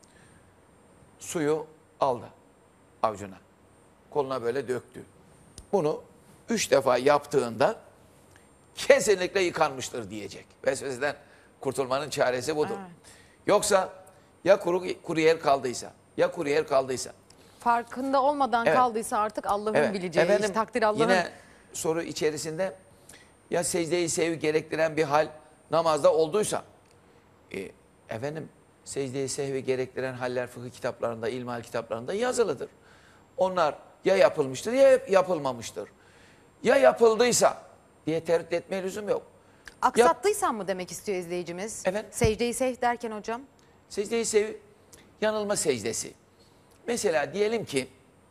Suyu aldı avucuna. Koluna böyle döktü. Bunu 3 defa yaptığında kesinlikle yıkanmıştır diyecek. Vesveseden kurtulmanın çaresi budur. Evet. Yoksa ya kuru yer kaldıysa. Farkında olmadan Evet. kaldıysa artık Allah'ın Evet. bileceği iş. Efendim, Takdir Allah'ın. yine soru içerisinde ya secdeyi sevi gerektiren bir hal namazda olduysa, efendim secdeyi sehvi gerektiren haller fıkıh kitaplarında, ilmihal kitaplarında yazılıdır. Onlar ya yapılmıştır ya yapılmamıştır. Ya yapıldıysa diye tereddüt etmeye lüzum yok. Aksattıysam mı demek istiyor izleyicimiz? Evet. Secdeyi sev derken hocam. Secdeyi sevi, yanılma secdesi. Mesela diyelim ki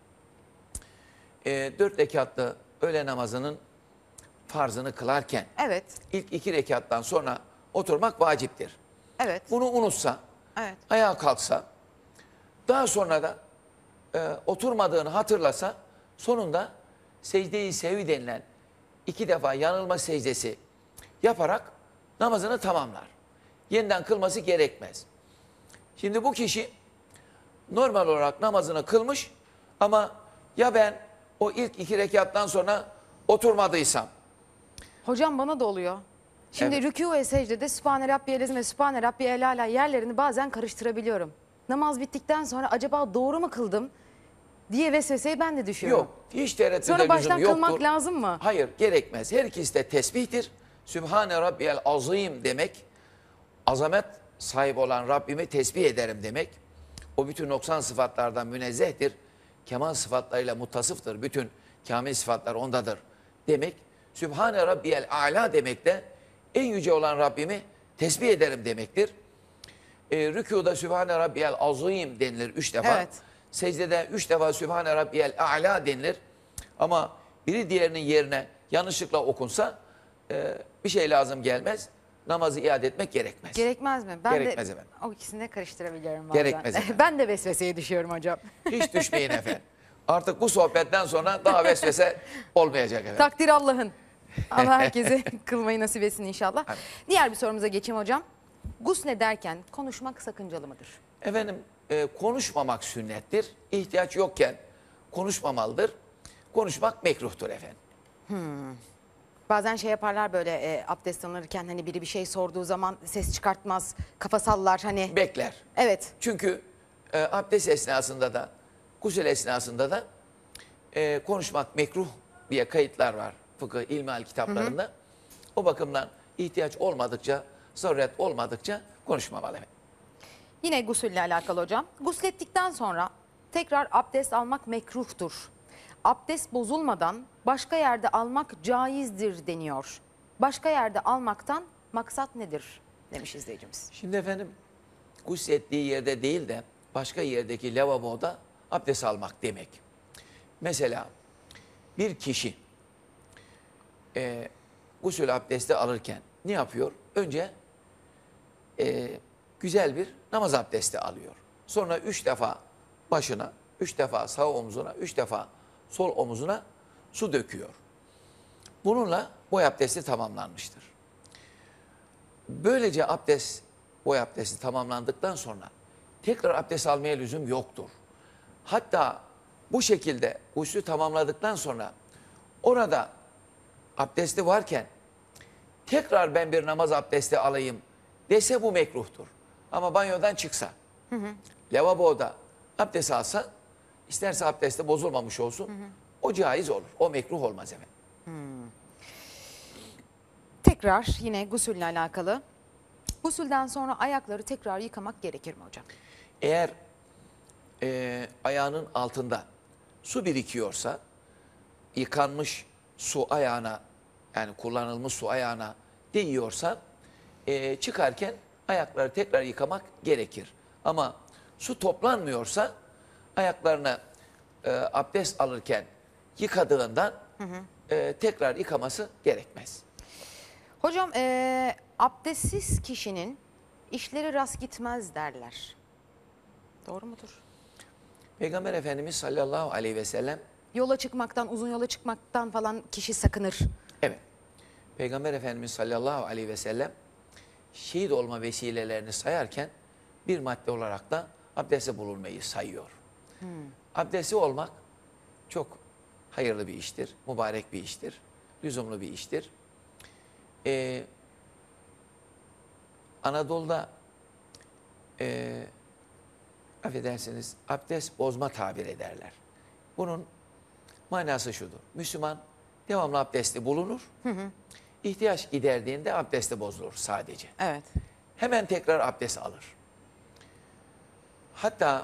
4 rekatlı öğle namazının farzını kılarken Evet. ilk 2 rekattan sonra oturmak vaciptir. Evet. Bunu unutsa, Evet. ayağa kalksa, daha sonra da oturmadığını hatırlasa sonunda secde-i sehvi denilen 2 defa yanılma secdesi yaparak namazını tamamlar. Yeniden kılması gerekmez. Şimdi bu kişi normal olarak namazını kılmış ama ya ben o ilk 2 rekattan sonra oturmadıysam, Hocam bana da oluyor. Şimdi Evet. rükû ve secdede Sübhane Rabbiyel Azim ve Sübhane Rabbiyel Ala yerlerini bazen karıştırabiliyorum. Namaz bittikten sonra acaba doğru mu kıldım diye vesveseyi ben de düşüyorum. yok hiç tereddüde Sonra lüzum baştan yoktur. kılmak lazım mı? Hayır, gerekmez. Her ikisi de tesbihtir. Sübhane Rabbiyel Azim demek, azamet sahibi olan Rabbimi tesbih ederim demek. O bütün noksan sıfatlardan münezzehtir. Kemal sıfatlarıyla muttasıftır. Bütün kamil sıfatlar ondadır demek. Sübhane Rabbiyel A'la demek de en yüce olan Rabbimi tesbih ederim demektir. Rükuda Sübhane Rabbiyel Azim denilir 3 defa. Evet. Secdede 3 defa Sübhane Rabbiyel A'la denilir. Ama biri diğerinin yerine yanlışlıkla okunsa bir şey lazım gelmez. Namazı iade etmek gerekmez. Gerekmez mi? Ben Gerekmez de efendim. o ikisini de karıştırabiliyorum bazen. Gerekmez efendim. Ben de vesveseye düşüyorum hocam. Hiç düşmeyin efendim. Artık bu sohbetten sonra daha vesvese olmayacak efendim. Takdir Allah'ın. Allah herkese kılmayı nasip etsin inşallah. Amin. Diğer bir sorumuza geçeyim hocam. Gusnederken konuşmak sakıncalı mıdır? Efendim konuşmamak sünnettir. İhtiyaç yokken konuşmamalıdır. Konuşmak mekruhtur efendim. Bazen şey yaparlar böyle abdest alırken hani biri bir şey sorduğu zaman ses çıkartmaz, kafa sallar hani. Bekler. Evet. Çünkü abdest esnasında da, gusül esnasında da konuşmak mekruh diye kayıtlar var fıkıh, ilmihal kitaplarında. O bakımdan ihtiyaç olmadıkça, zaruret olmadıkça konuşmamalı. Yine gusülle alakalı hocam. Guslettikten sonra tekrar abdest almak mekruhtur. Abdest bozulmadan başka yerde almak caizdir deniyor. Başka yerde almaktan maksat nedir demiş izleyicimiz. Şimdi efendim guslettiği yerde değil de başka yerdeki lavaboda abdest almak demek. Mesela bir kişi gusül abdesti alırken ne yapıyor? Önce güzel bir namaz abdesti alıyor. Sonra 3 defa başına, 3 defa sağ omzuna, 3 defa sol omuzuna su döküyor. Bununla boy abdesti tamamlanmıştır. Böylece boy abdesti tamamlandıktan sonra tekrar abdest almaya lüzum yoktur. Hatta bu şekilde guslü tamamladıktan sonra orada abdesti varken tekrar ben bir namaz abdesti alayım dese bu mekruhtur. Ama banyodan çıksa, lavaboda abdest alsa, isterse abdesti bozulmamış olsun, o caiz olur. O mekruh olmaz efendim. Tekrar yine gusülle alakalı. Gusülden sonra ayakları tekrar yıkamak gerekir mi hocam? Eğer ayağının altında su birikiyorsa, yıkanmış su ayağına, yani kullanılmış su ayağına değiyorsa, çıkarken ayakları tekrar yıkamak gerekir. Ama su toplanmıyorsa ayaklarını abdest alırken yıkadığından tekrar yıkaması gerekmez. Hocam abdestsiz kişinin işleri rast gitmez derler. Doğru mudur? Peygamber Efendimiz sallallahu aleyhi ve sellem, Yola çıkmaktan, uzun yola çıkmaktan falan kişi sakınır. evet, Peygamber Efendimiz sallallahu aleyhi ve sellem şehit olma vesilelerini sayarken bir madde olarak da abdesti bulunmayı sayıyor. Abdesti olmak çok hayırlı bir iştir, mübarek bir iştir, lüzumlu bir iştir. Anadolu'da affedersiniz abdest bozma tabir ederler. Bunun manası şudur: Müslüman devamlı abdesti bulunur, ihtiyaç giderdiğinde abdesti bozulur sadece. Evet. Hemen tekrar abdest alır. Hatta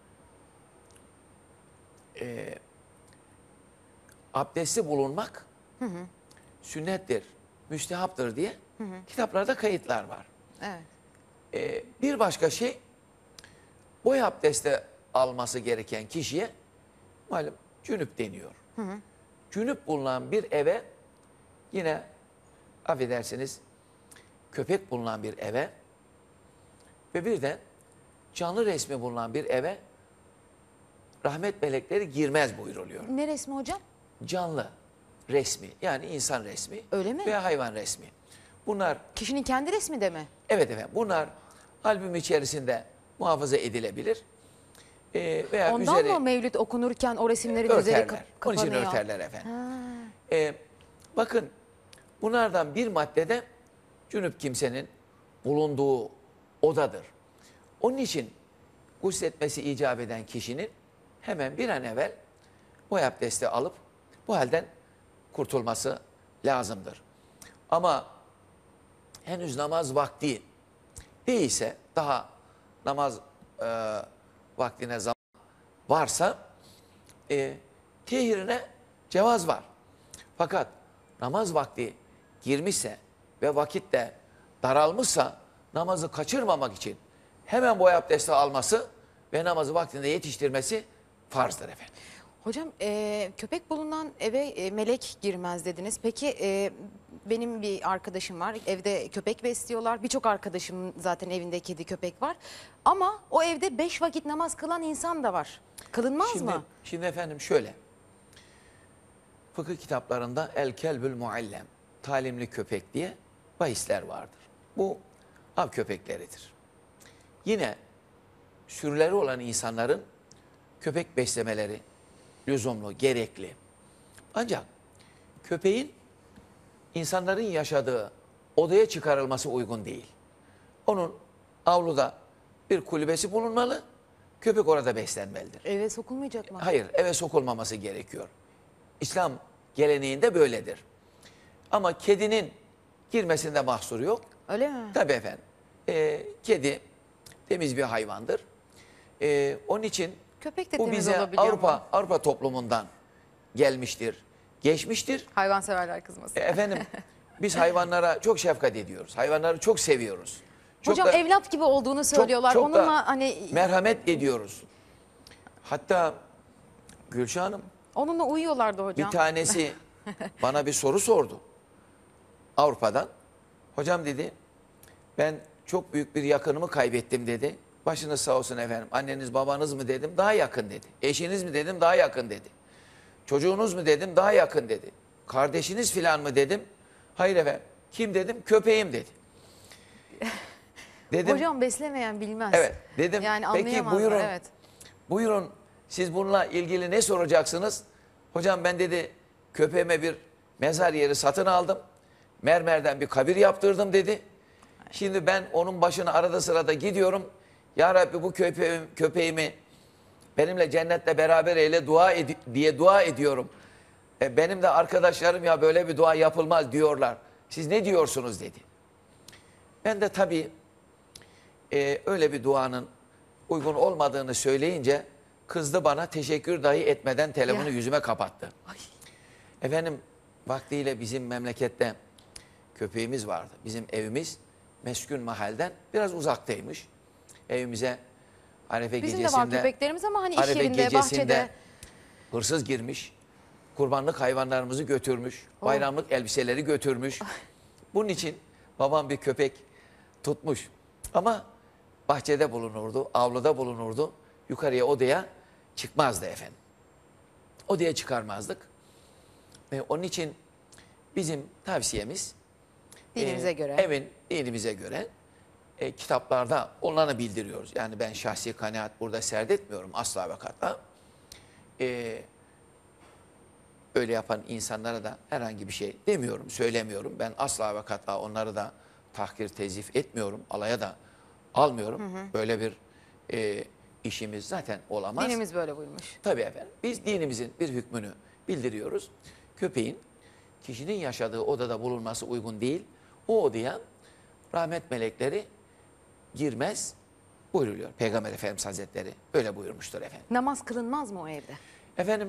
abdesti bulunmak sünnettir, müstehaptır diye kitaplarda kayıtlar var. Evet. Bir başka şey, boy abdesti alması gereken kişiye malum cünüp deniyor. Cünüp bulunan bir eve, yine affedersiniz köpek bulunan bir eve ve bir de canlı resmi bulunan bir eve rahmet melekleri girmez buyuruluyor. Ne resmi hocam? Canlı resmi, yani insan resmi Öyle mi? veya hayvan resmi. Bunlar, Kişinin kendi resmi de mi? evet efendim, bunlar albüm içerisinde muhafaza edilebilir. Veya Ondan üzeri mı mevlüt okunurken o resimlerin üzeri örterler. Onun için kapanıyor? örterler efendim. Bakın, bunlardan bir maddede cünüp kimsenin bulunduğu odadır. Onun için gusletmesi icap eden kişinin hemen bir an evvel boy abdesti alıp bu halden kurtulması lazımdır. Ama henüz namaz vakti değilse, daha namaz vaktine zaman varsa tehirine cevaz var. Fakat namaz vakti girmişse ve vakit de daralmışsa namazı kaçırmamak için hemen boy abdesti alması ve namazı vaktinde yetiştirmesi farzdır efendim. Hocam köpek bulunan eve melek girmez dediniz. Peki benim bir arkadaşım var. Evde köpek besliyorlar. Birçok arkadaşımın zaten evinde kedi köpek var. Ama o evde 5 vakit namaz kılan insan da var. Kılınmaz mı? Şimdi efendim şöyle. Fıkıh kitaplarında el kelbül muallem, talimli köpek diye bahisler vardır. Bu av köpekleridir. Yine sürüleri olan insanların köpek beslemeleri lüzumlu, gerekli. Ancak köpeğin insanların yaşadığı odaya çıkarılması uygun değil. Onun avluda bir kulübesi bulunmalı, köpek orada beslenmelidir. Eve sokulmayacak mı? Hayır, eve sokulmaması gerekiyor. İslam geleneğinde böyledir. Ama kedinin girmesinde mahsur yok. Öyle mi? Tabii efendim. Kedi temiz bir hayvandır. Onun için Köpek de bu temiz bize olabiliyor ama. Avrupa toplumundan gelmiştir, geçmiştir. Hayvanseverler kızmasın. Efendim, biz hayvanlara çok şefkat ediyoruz. Hayvanları çok seviyoruz. Çok Hocam da- evlat gibi olduğunu söylüyorlar. çok da Onunla hani merhamet ediyoruz. Hatta Gülşah Hanım, onunla uyuyorlardı hocam. bir tanesi bana bir soru sordu. Avrupa'dan. Hocam dedi, ben çok büyük bir yakınımı kaybettim dedi. Başınız sağ olsun efendim. Anneniz babanız mı dedim, daha yakın dedi. Eşiniz mi dedim, daha yakın dedi. Çocuğunuz mu dedim, daha yakın dedi. Kardeşiniz filan mı dedim. Hayır efendim. Kim dedim, köpeğim dedi. Dedim, Hocam beslemeyen bilmez. evet dedim. Yani Peki anlayamazlar, buyurun. evet. Buyurun siz bununla ilgili ne soracaksınız? Hocam ben dedi köpeğime bir mezar yeri satın aldım. Mermerden bir kabir yaptırdım dedi. Şimdi ben onun başına arada sırada gidiyorum. Ya Rabbi bu köpeğimi benimle cennette beraber eyle diye dua ediyorum. Benim de arkadaşlarım ya böyle bir dua yapılmaz diyorlar. Siz ne diyorsunuz dedi. Ben de tabii öyle bir duanın uygun olmadığını söyleyince kızdı bana, teşekkür dahi etmeden telefonu yüzüme kapattı. Ay. Efendim vaktiyle bizim memlekette köpeğimiz vardı. Bizim evimiz meskun mahalden biraz uzaktaymış. Evimize Arefe Bizim de gecesinde, var köpeklerimiz ama hani iş Arefe yerinde, gecesinde bahçede. hırsız girmiş. Kurbanlık hayvanlarımızı götürmüş. Bayramlık elbiseleri götürmüş. Bunun için babam bir köpek tutmuş. Ama bahçede bulunurdu, avluda bulunurdu. Yukarıya odaya çıkmazdı efendim. Odaya çıkarmazdık. Onun için bizim tavsiyemiz Dinimize göre. evin dinimize göre kitaplarda olanı bildiriyoruz. Yani ben şahsi kanaat burada serdetmiyorum asla ve katla. Öyle yapan insanlara da herhangi bir şey demiyorum, söylemiyorum. Ben asla ve katla onları da tahkir, tezif etmiyorum. Alaya da almıyorum. Böyle bir işimiz zaten olamaz. Dinimiz böyle buyurmuş. Tabii efendim. Biz dinimizin bir hükmünü bildiriyoruz. Köpeğin kişinin yaşadığı odada bulunması uygun değil. O odaya rahmet melekleri girmez buyruluyor. Peygamber Efendimiz Hazretleri öyle buyurmuştur efendim. Namaz kılınmaz mı o evde? Efendim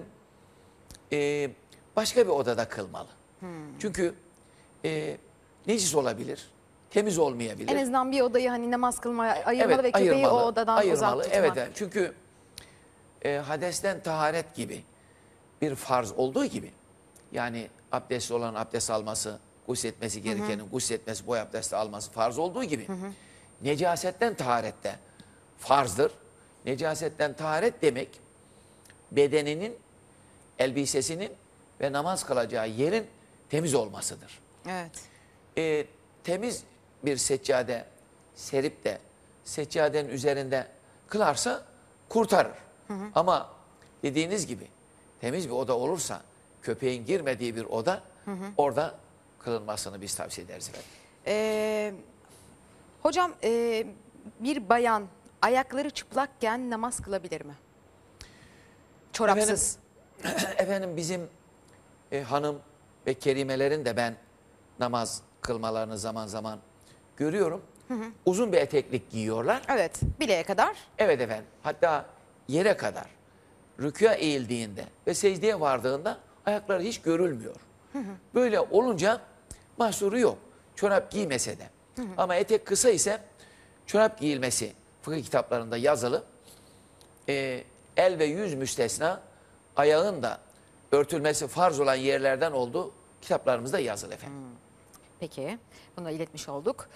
başka bir odada kılmalı. Çünkü necis olabilir, temiz olmayabilir. En azından bir odayı hani namaz kılmaya ayırmalı Evet, ve köpeği o odadan uzak tutmak. Evet, evet. Çünkü hadesten taharet gibi bir farz olduğu gibi, yani abdestli olan abdest alması, gusletmesi gerekenin gusletmesi, boy abdesti alması farz olduğu gibi, necasetten taharet de farzdır. Necasetten taharet demek, bedeninin, elbisesinin ve namaz kılacağı yerin temiz olmasıdır. Evet. Temiz bir seccade serip de seccadenin üzerinde kılarsa kurtarır. Ama dediğiniz gibi temiz bir oda olursa, köpeğin girmediği bir oda, orada kılınmasını biz tavsiye ederiz efendim. Hocam bir bayan ayakları çıplakken namaz kılabilir mi? Çorapsız. Efendim bizim hanım ve kerimelerin de ben namaz kılmalarını zaman zaman görüyorum. Uzun bir eteklik giyiyorlar. Evet, bileğe kadar. Evet efendim. Hatta yere kadar rükûa eğildiğinde ve secdeye vardığında ayakları hiç görülmüyor. Böyle olunca mahsuru yok. Çorap giymese de. Ama etek kısa ise çorap giyilmesi fıkıh kitaplarında yazılı. El ve yüz müstesna, ayağın da örtülmesi farz olan yerlerden olduğu kitaplarımızda yazılı efendim. Peki, bunu da iletmiş olduk.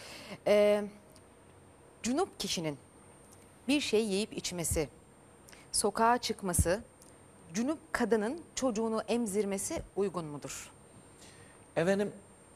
Cunup kişinin bir şey yiyip içmesi, sokağa çıkması, cunup kadının çocuğunu emzirmesi uygun mudur? Efendim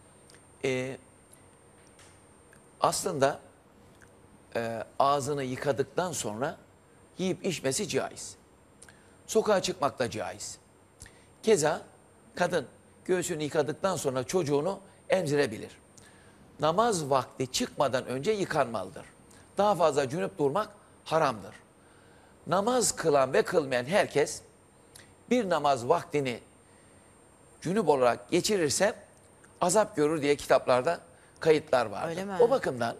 aslında ağzını yıkadıktan sonra yiyip içmesi caiz. Sokağa çıkmak da caiz. Keza kadın göğsünü yıkadıktan sonra çocuğunu emzirebilir. Namaz vakti çıkmadan önce yıkanmalıdır. Daha fazla cünüp durmak haramdır. Namaz kılan ve kılmayan herkes bir namaz vaktini cünüp olarak geçirirse azap görür diye kitaplarda kayıtlar vardır. Öyle mi? O bakımdan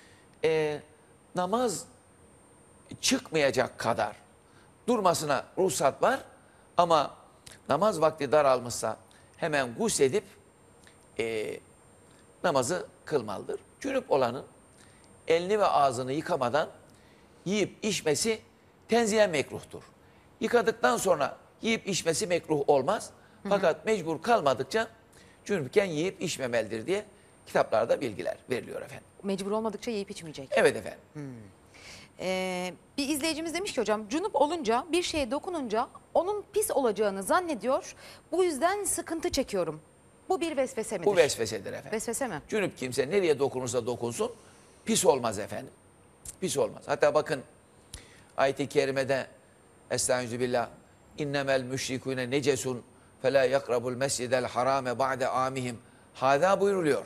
namaz çıkmayacak kadar durmasına ruhsat var ama namaz vakti daralmışsa hemen gusledip namazı kılmalıdır. Cünüp olanın elini ve ağzını yıkamadan yiyip içmesi tenzihen mekruhtur. Yıkadıktan sonra yiyip içmesi mekruh olmaz. Fakat mecbur kalmadıkça cünüpken yiyip içmemelidir diye kitaplarda bilgiler veriliyor efendim. mecbur olmadıkça yiyip içmeyecek. Evet efendim. Bir izleyicimiz demiş ki hocam, cunup olunca bir şeye dokununca onun pis olacağını zannediyor. Bu yüzden sıkıntı çekiyorum. Bu bir vesvese midir? Bu vesvesedir efendim. Vesvese mi? Cünüp kimse nereye dokunursa dokunsun pis olmaz efendim. Pis olmaz. Hatta bakın ayet-i kerimede Estağfirullah innemel müşrikûne necesun felâ yakrabul mescidel harame ba'de amihim. Hâzâ buyuruluyor.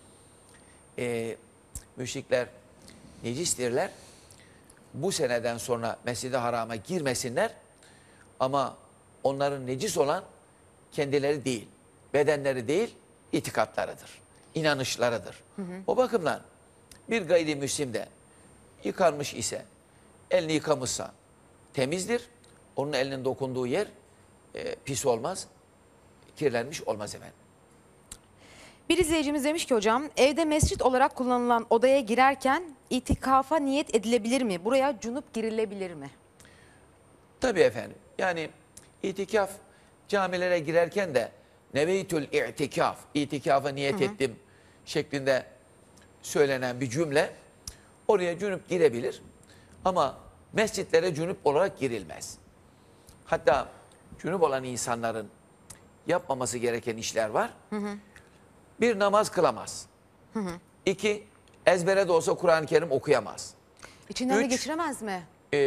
Müşrikler necistirler. Bu seneden sonra Mescid-i Haram'a girmesinler ama onların necis olan kendileri değil, bedenleri değil, itikatlarıdır, inanışlarıdır. O bakımdan bir gayrimüslim de yıkanmış ise, elini yıkamışsa temizdir. Onun elinin dokunduğu yer pis olmaz, kirlenmiş olmaz efendim. Bir izleyicimiz demiş ki hocam, evde mescit olarak kullanılan odaya girerken itikafa niyet edilebilir mi? Buraya cunup girilebilir mi? Tabii efendim. Yani itikaf camilere girerken de neveytül i'tikaf, itikafa niyet ettim şeklinde söylenen bir cümle oraya cünüp girebilir. Ama mescitlere cünüp olarak girilmez. Hatta cünüp olan insanların yapmaması gereken işler var. Bir, namaz kılamaz. İki, ezbere de olsa Kur'an-ı Kerim okuyamaz. İçinden de Üç, geçiremez mi?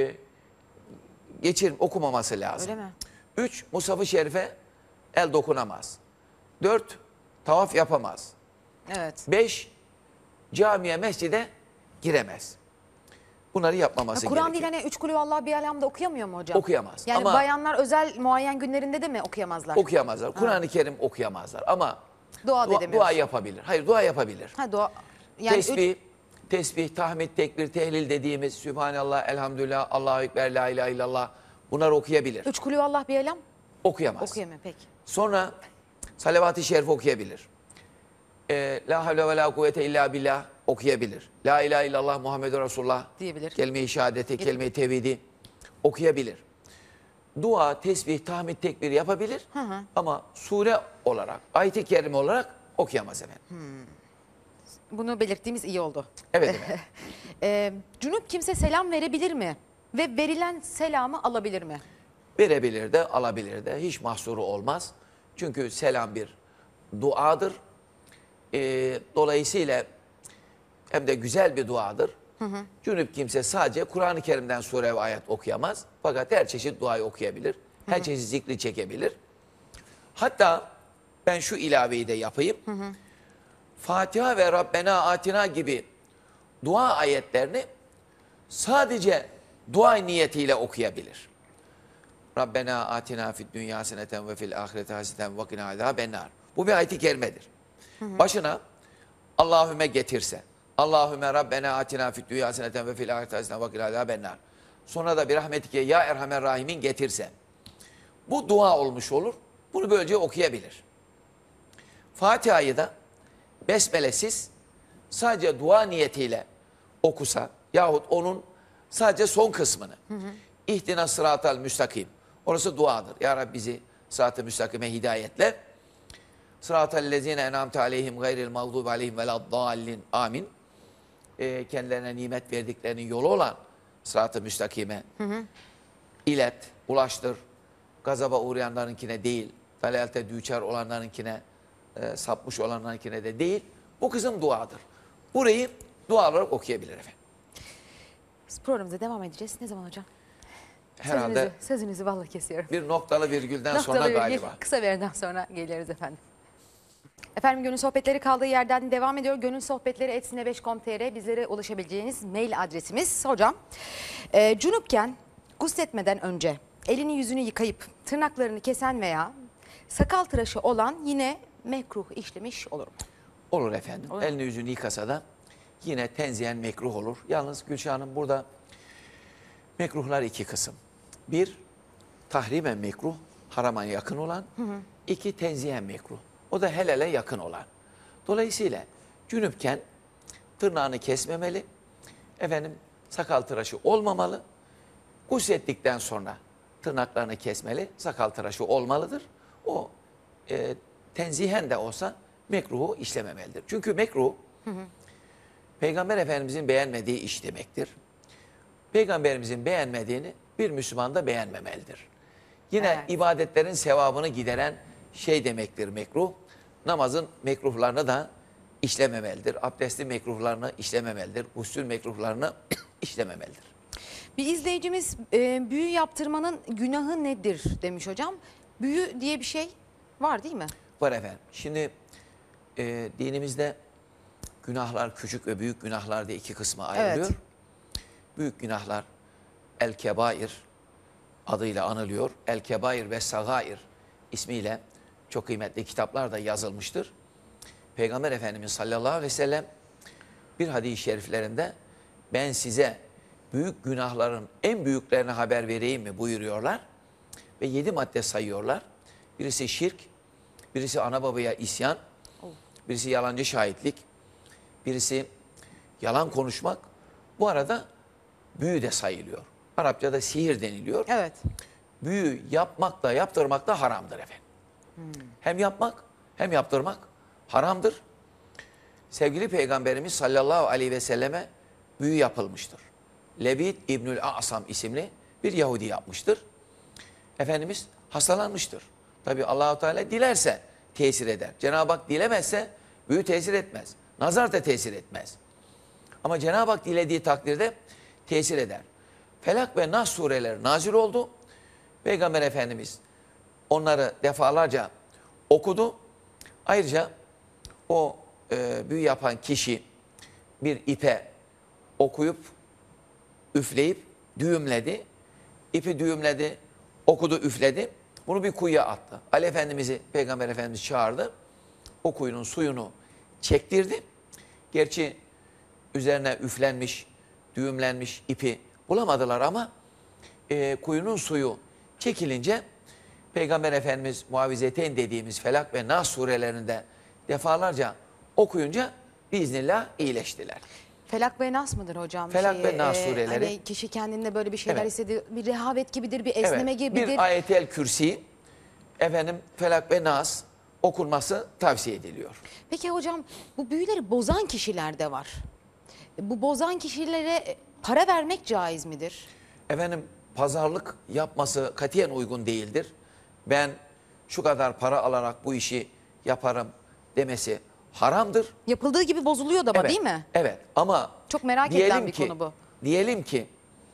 Okumaması lazım. Öyle mi? 3. Mushaf-ı Şerif'e el dokunamaz. 4. Tavaf yapamaz. Evet. 5. Camiye, mescide giremez. Bunları yapmaması Kur'an gerekiyor. değil hani 3 kulü vallahu bir alemde okuyamıyor mu hocam? Okuyamaz. Yani Ama bayanlar özel muayyen günlerinde de mi okuyamazlar? okuyamazlar. Kur'an-ı Kerim okuyamazlar. Ama Dua da edemiyoruz. dua yapabilir. Hayır, dua yapabilir. Ha dua. Yani Tesbih, tahmid, tekbir, tehlil dediğimiz Sübhanallah, Elhamdülillah, Allahu Ekber, La ilahe illallah bunları okuyabilir. 3 kulü vallahu bir alem Okuyamaz. okuyamıyor peki. Sonra salavat-ı şerif okuyabilir. La havle ve la kuvvete illa billah okuyabilir. La ilahe illallah Muhammedur Resulullah Diyebilir. kelime-i şehadeti, kelime-i tevhidi okuyabilir. Dua, tesbih, tahmid, tekbir yapabilir. Ama sure olarak, ayet-i kerime olarak okuyamaz efendim. Bunu belirttiğimiz iyi oldu. Evet efendim. Cunup kimse selam verebilir mi? Ve verilen selamı alabilir mi? Verebilir de, alabilir de. Hiç mahsuru olmaz. Çünkü selam bir duadır. Dolayısıyla hem de güzel bir duadır. Cünüp kimse sadece Kur'an-ı Kerim'den sure ve ayet okuyamaz. Fakat her çeşit duayı okuyabilir. Her çeşit zikri çekebilir. Hatta ben şu ilaveyi de yapayım. Fatiha ve Rabbena Atina gibi dua ayetlerini sadece dua niyetiyle okuyabilir. Rabbena atina fid dünya haseneten ve fil ahireti haseneten ve qina azabennar. Bu bir ayet-i kerimedir. Başına Allahümme getirse, Allahümme Rabbena atina fid dünya haseneten ve fil ahireti haseneten ve qina azabennar. Sonra da bir rahmetike ya erhamer rahimin getirse. Bu dua olmuş olur. Bunu böylece okuyabilir. Fatiha'yı da besmelesiz sadece dua niyetiyle okusa yahut onun sadece son kısmını İhdina sıratal müstakim. Orası duadır. Ya Rabbi bizi sırat-ı müstakime hidayetle. Sıratal lezine en'amte aleyhim gayril mağdubi aleyhim veladdallin. Amin. Kendilerine nimet verdiklerinin yolu olan sırat-ı müstakime ilet, ulaştır. Gazaba uğrayanlarınkine değil, dalalte düçar olanlarınkine, sapmış olanlarınkine de değil. Bu kısım duadır. Burayı dua olarak okuyabilir efendim. Programımıza devam edeceğiz. Ne zaman hocam? Herhalde Sözünüzü vallahi kesiyorum. bir noktalı virgülden sonra Noktalı virgül, galiba. kısa bir yerden sonra geliriz efendim. Efendim Gönül Sohbetleri kaldığı yerden devam ediyor. Gönül Sohbetleri @5.com.tr bizlere ulaşabileceğiniz mail adresimiz. Hocam, cunupken gusletmeden önce elini yüzünü yıkayıp tırnaklarını kesen veya sakal tıraşı olan yine mekruh işlemiş olur mu? Olur efendim. Olur. Elini yüzünü yıkasa da yine tenzihen mekruh olur. Yalnız Gülşah Hanım burada mekruhlar iki kısım. Bir, tahrimen mekruh, harama yakın olan. İki, tenzihen mekruh. O da helale yakın olan. Dolayısıyla cünüpken tırnağını kesmemeli. Efendim sakal tıraşı olmamalı. Guslettikten sonra tırnaklarını kesmeli. Sakal tıraşı olmalıdır. O tenzihen de olsa mekruhu işlememelidir. Çünkü mekruh Peygamber Efendimizin beğenmediği iş demektir. Peygamberimizin beğenmediğini bir Müslüman da beğenmemelidir. Yine Evet. ibadetlerin sevabını gideren şey demektir mekruh. Namazın mekruhlarını da işlememelidir. Abdestin mekruhlarını işlememelidir. Gusül mekruhlarını işlememelidir. Bir izleyicimiz büyü yaptırmanın günahı nedir demiş hocam. Büyü diye bir şey var değil mi? Var efendim. Şimdi dinimizde günahlar küçük ve büyük günahlar diye iki kısma ayrılıyor. Evet. Büyük günahlar el-kebair adıyla anılıyor. El-kebair ve sagair ismiyle çok kıymetli kitaplar da yazılmıştır. Peygamber Efendimiz sallallahu aleyhi ve sellem bir hadis-i şeriflerinde ben size büyük günahların en büyüklerine haber vereyim mi buyuruyorlar. Ve 7 madde sayıyorlar. Birisi şirk, birisi ana babaya isyan, birisi yalancı şahitlik, birisi yalan konuşmak. Bu arada büyü de sayılıyor. Arapçada sihir deniliyor. Evet. Büyü yapmak da yaptırmak da haramdır efendim. Hem yapmak hem yaptırmak haramdır. Sevgili Peygamberimiz sallallahu aleyhi ve selleme büyü yapılmıştır. Lebid İbnül Asam isimli bir Yahudi yapmıştır. Efendimiz hastalanmıştır. Tabi Allah-u Teala dilerse tesir eder. Cenab-ı Hak dilemezse büyü tesir etmez. Nazar da tesir etmez. Ama Cenab-ı Hak dilediği takdirde tesir eder. Felak ve Nas sureleri nazil oldu. Peygamber Efendimiz onları defalarca okudu. Ayrıca o büyü yapan kişi bir ipe okuyup, üfleyip, düğümledi. İpi düğümledi, okudu, üfledi. Bunu bir kuyuya attı. Ali Efendimiz'i Peygamber Efendimiz çağırdı. O kuyunun suyunu çektirdi. Gerçi üzerine üflenmiş, düğümlenmiş ipi bulamadılar ama kuyunun suyu çekilince Peygamber Efendimiz Muavvizeteyn dediğimiz Felak ve Nas surelerinde defalarca okuyunca biiznillah iyileştiler. Felak ve Nas mıdır hocam? Felak ve Nas sureleri. Hani kişi kendinde böyle bir şeyler Evet. hissediyor. Bir rehavet gibidir, bir esneme Evet, gibidir. bir ayetel kürsi, efendim Felak ve Nas okunması tavsiye ediliyor. Peki hocam bu büyüleri bozan kişiler de var. Bu bozan kişilere para vermek caiz midir? Efendim pazarlık yapması katiyen uygun değildir. Ben şu kadar para alarak bu işi yaparım demesi haramdır. Yapıldığı gibi bozuluyor da ama Evet, değil mi? Evet ama Çok merak diyelim edilen bir ki- konu bu. Diyelim ki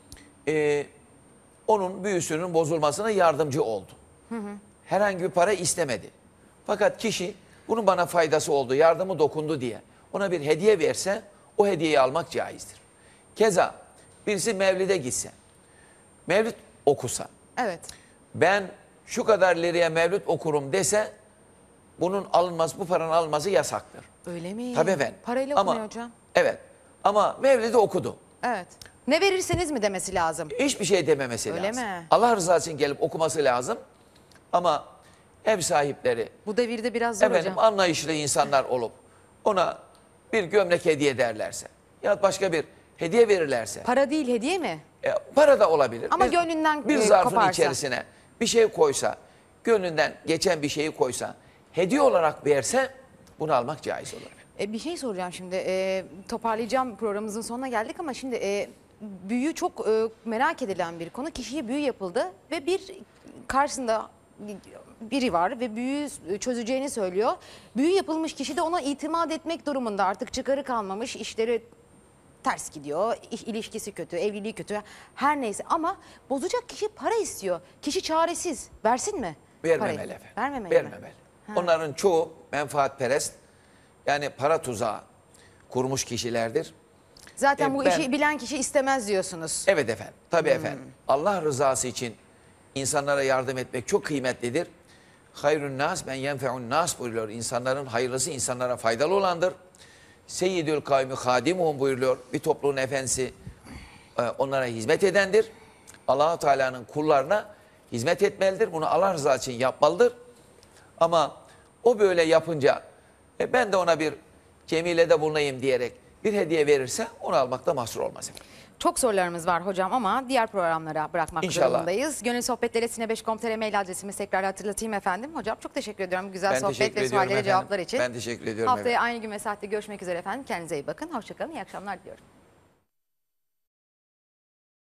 onun büyüsünün bozulmasına yardımcı oldu. Herhangi bir para istemedi. Fakat kişi bunun bana faydası oldu, yardımı dokundu diye ona bir hediye verse o hediyeyi almak caizdir. Keza birisi mevlide gitse, mevlid okusa, Evet. ben şu kadar liraya mevlid okurum dese bunun alınması, bu paranın alınması yasaktır. Öyle mi? Tabii efendim. Parayla Ama- okunuyor hocam. Evet ama mevlidi okudu. Evet. Ne verirseniz mi demesi lazım? Hiçbir şey dememesi Öyle lazım. mi? Allah rızası için gelip okuması lazım. Ama ev sahipleri Bu devirde biraz zor efendim hocam. anlayışlı insanlar olup ona bir gömlek hediye ederlerse ya başka bir hediye verirlerse Para değil hediye mi? para da olabilir. Ama gönlünden bir zarfın koparsa. içerisine bir şey koysa, gönlünden geçen bir şeyi koysa, hediye olarak verse bunu almak caiz olur. Bir şey soracağım şimdi. Toparlayacağım, programımızın sonuna geldik ama şimdi büyü çok merak edilen bir konu. Kişiye büyü yapıldı ve bir karşısında biri var ve büyüyü çözeceğini söylüyor. Büyü yapılmış kişi de ona itimat etmek durumunda. Artık çıkarı kalmamış, işleri ters gidiyor, ilişkisi kötü, evliliği kötü, her neyse ama bozacak kişi para istiyor. Kişi çaresiz. Versin mi? Vermemeli parayı? efendim. Vermemeli mi? Vermemeli. Onların çoğu menfaatperest, yani para tuzağı kurmuş kişilerdir. Zaten bu ben- işi bilen kişi istemez diyorsunuz. Evet efendim, tabii efendim. Allah rızası için insanlara yardım etmek çok kıymetlidir. Hayrun nas men yenfe'un nas buyuruyor. İnsanların hayırlısı insanlara faydalı olandır. Seyyidül kavmi hadimuhum buyuruyor. Bir topluluğun efendisi onlara hizmet edendir. Allah-u Teala'nın kullarına hizmet etmelidir. Bunu Allah rızası için yapmalıdır. Ama o böyle yapınca ben de ona bir cemilede bulunayım diyerek bir hediye verirse onu almakta mahsur olmaz efendim. Çok sorularımız var hocam ama diğer programlara bırakmak İnşallah. zorundayız. Gönül sohbetleri sine5.com.tr mail adresimiz tekrar hatırlatayım efendim. Hocam çok teşekkür ediyorum güzel Ben sohbet teşekkür ve ediyorum suallere efendim. cevaplar için. Ben teşekkür ediyorum Haftaya efendim. aynı gün ve saatte görüşmek üzere efendim. Kendinize iyi bakın. Hoşçakalın. İyi akşamlar diliyorum.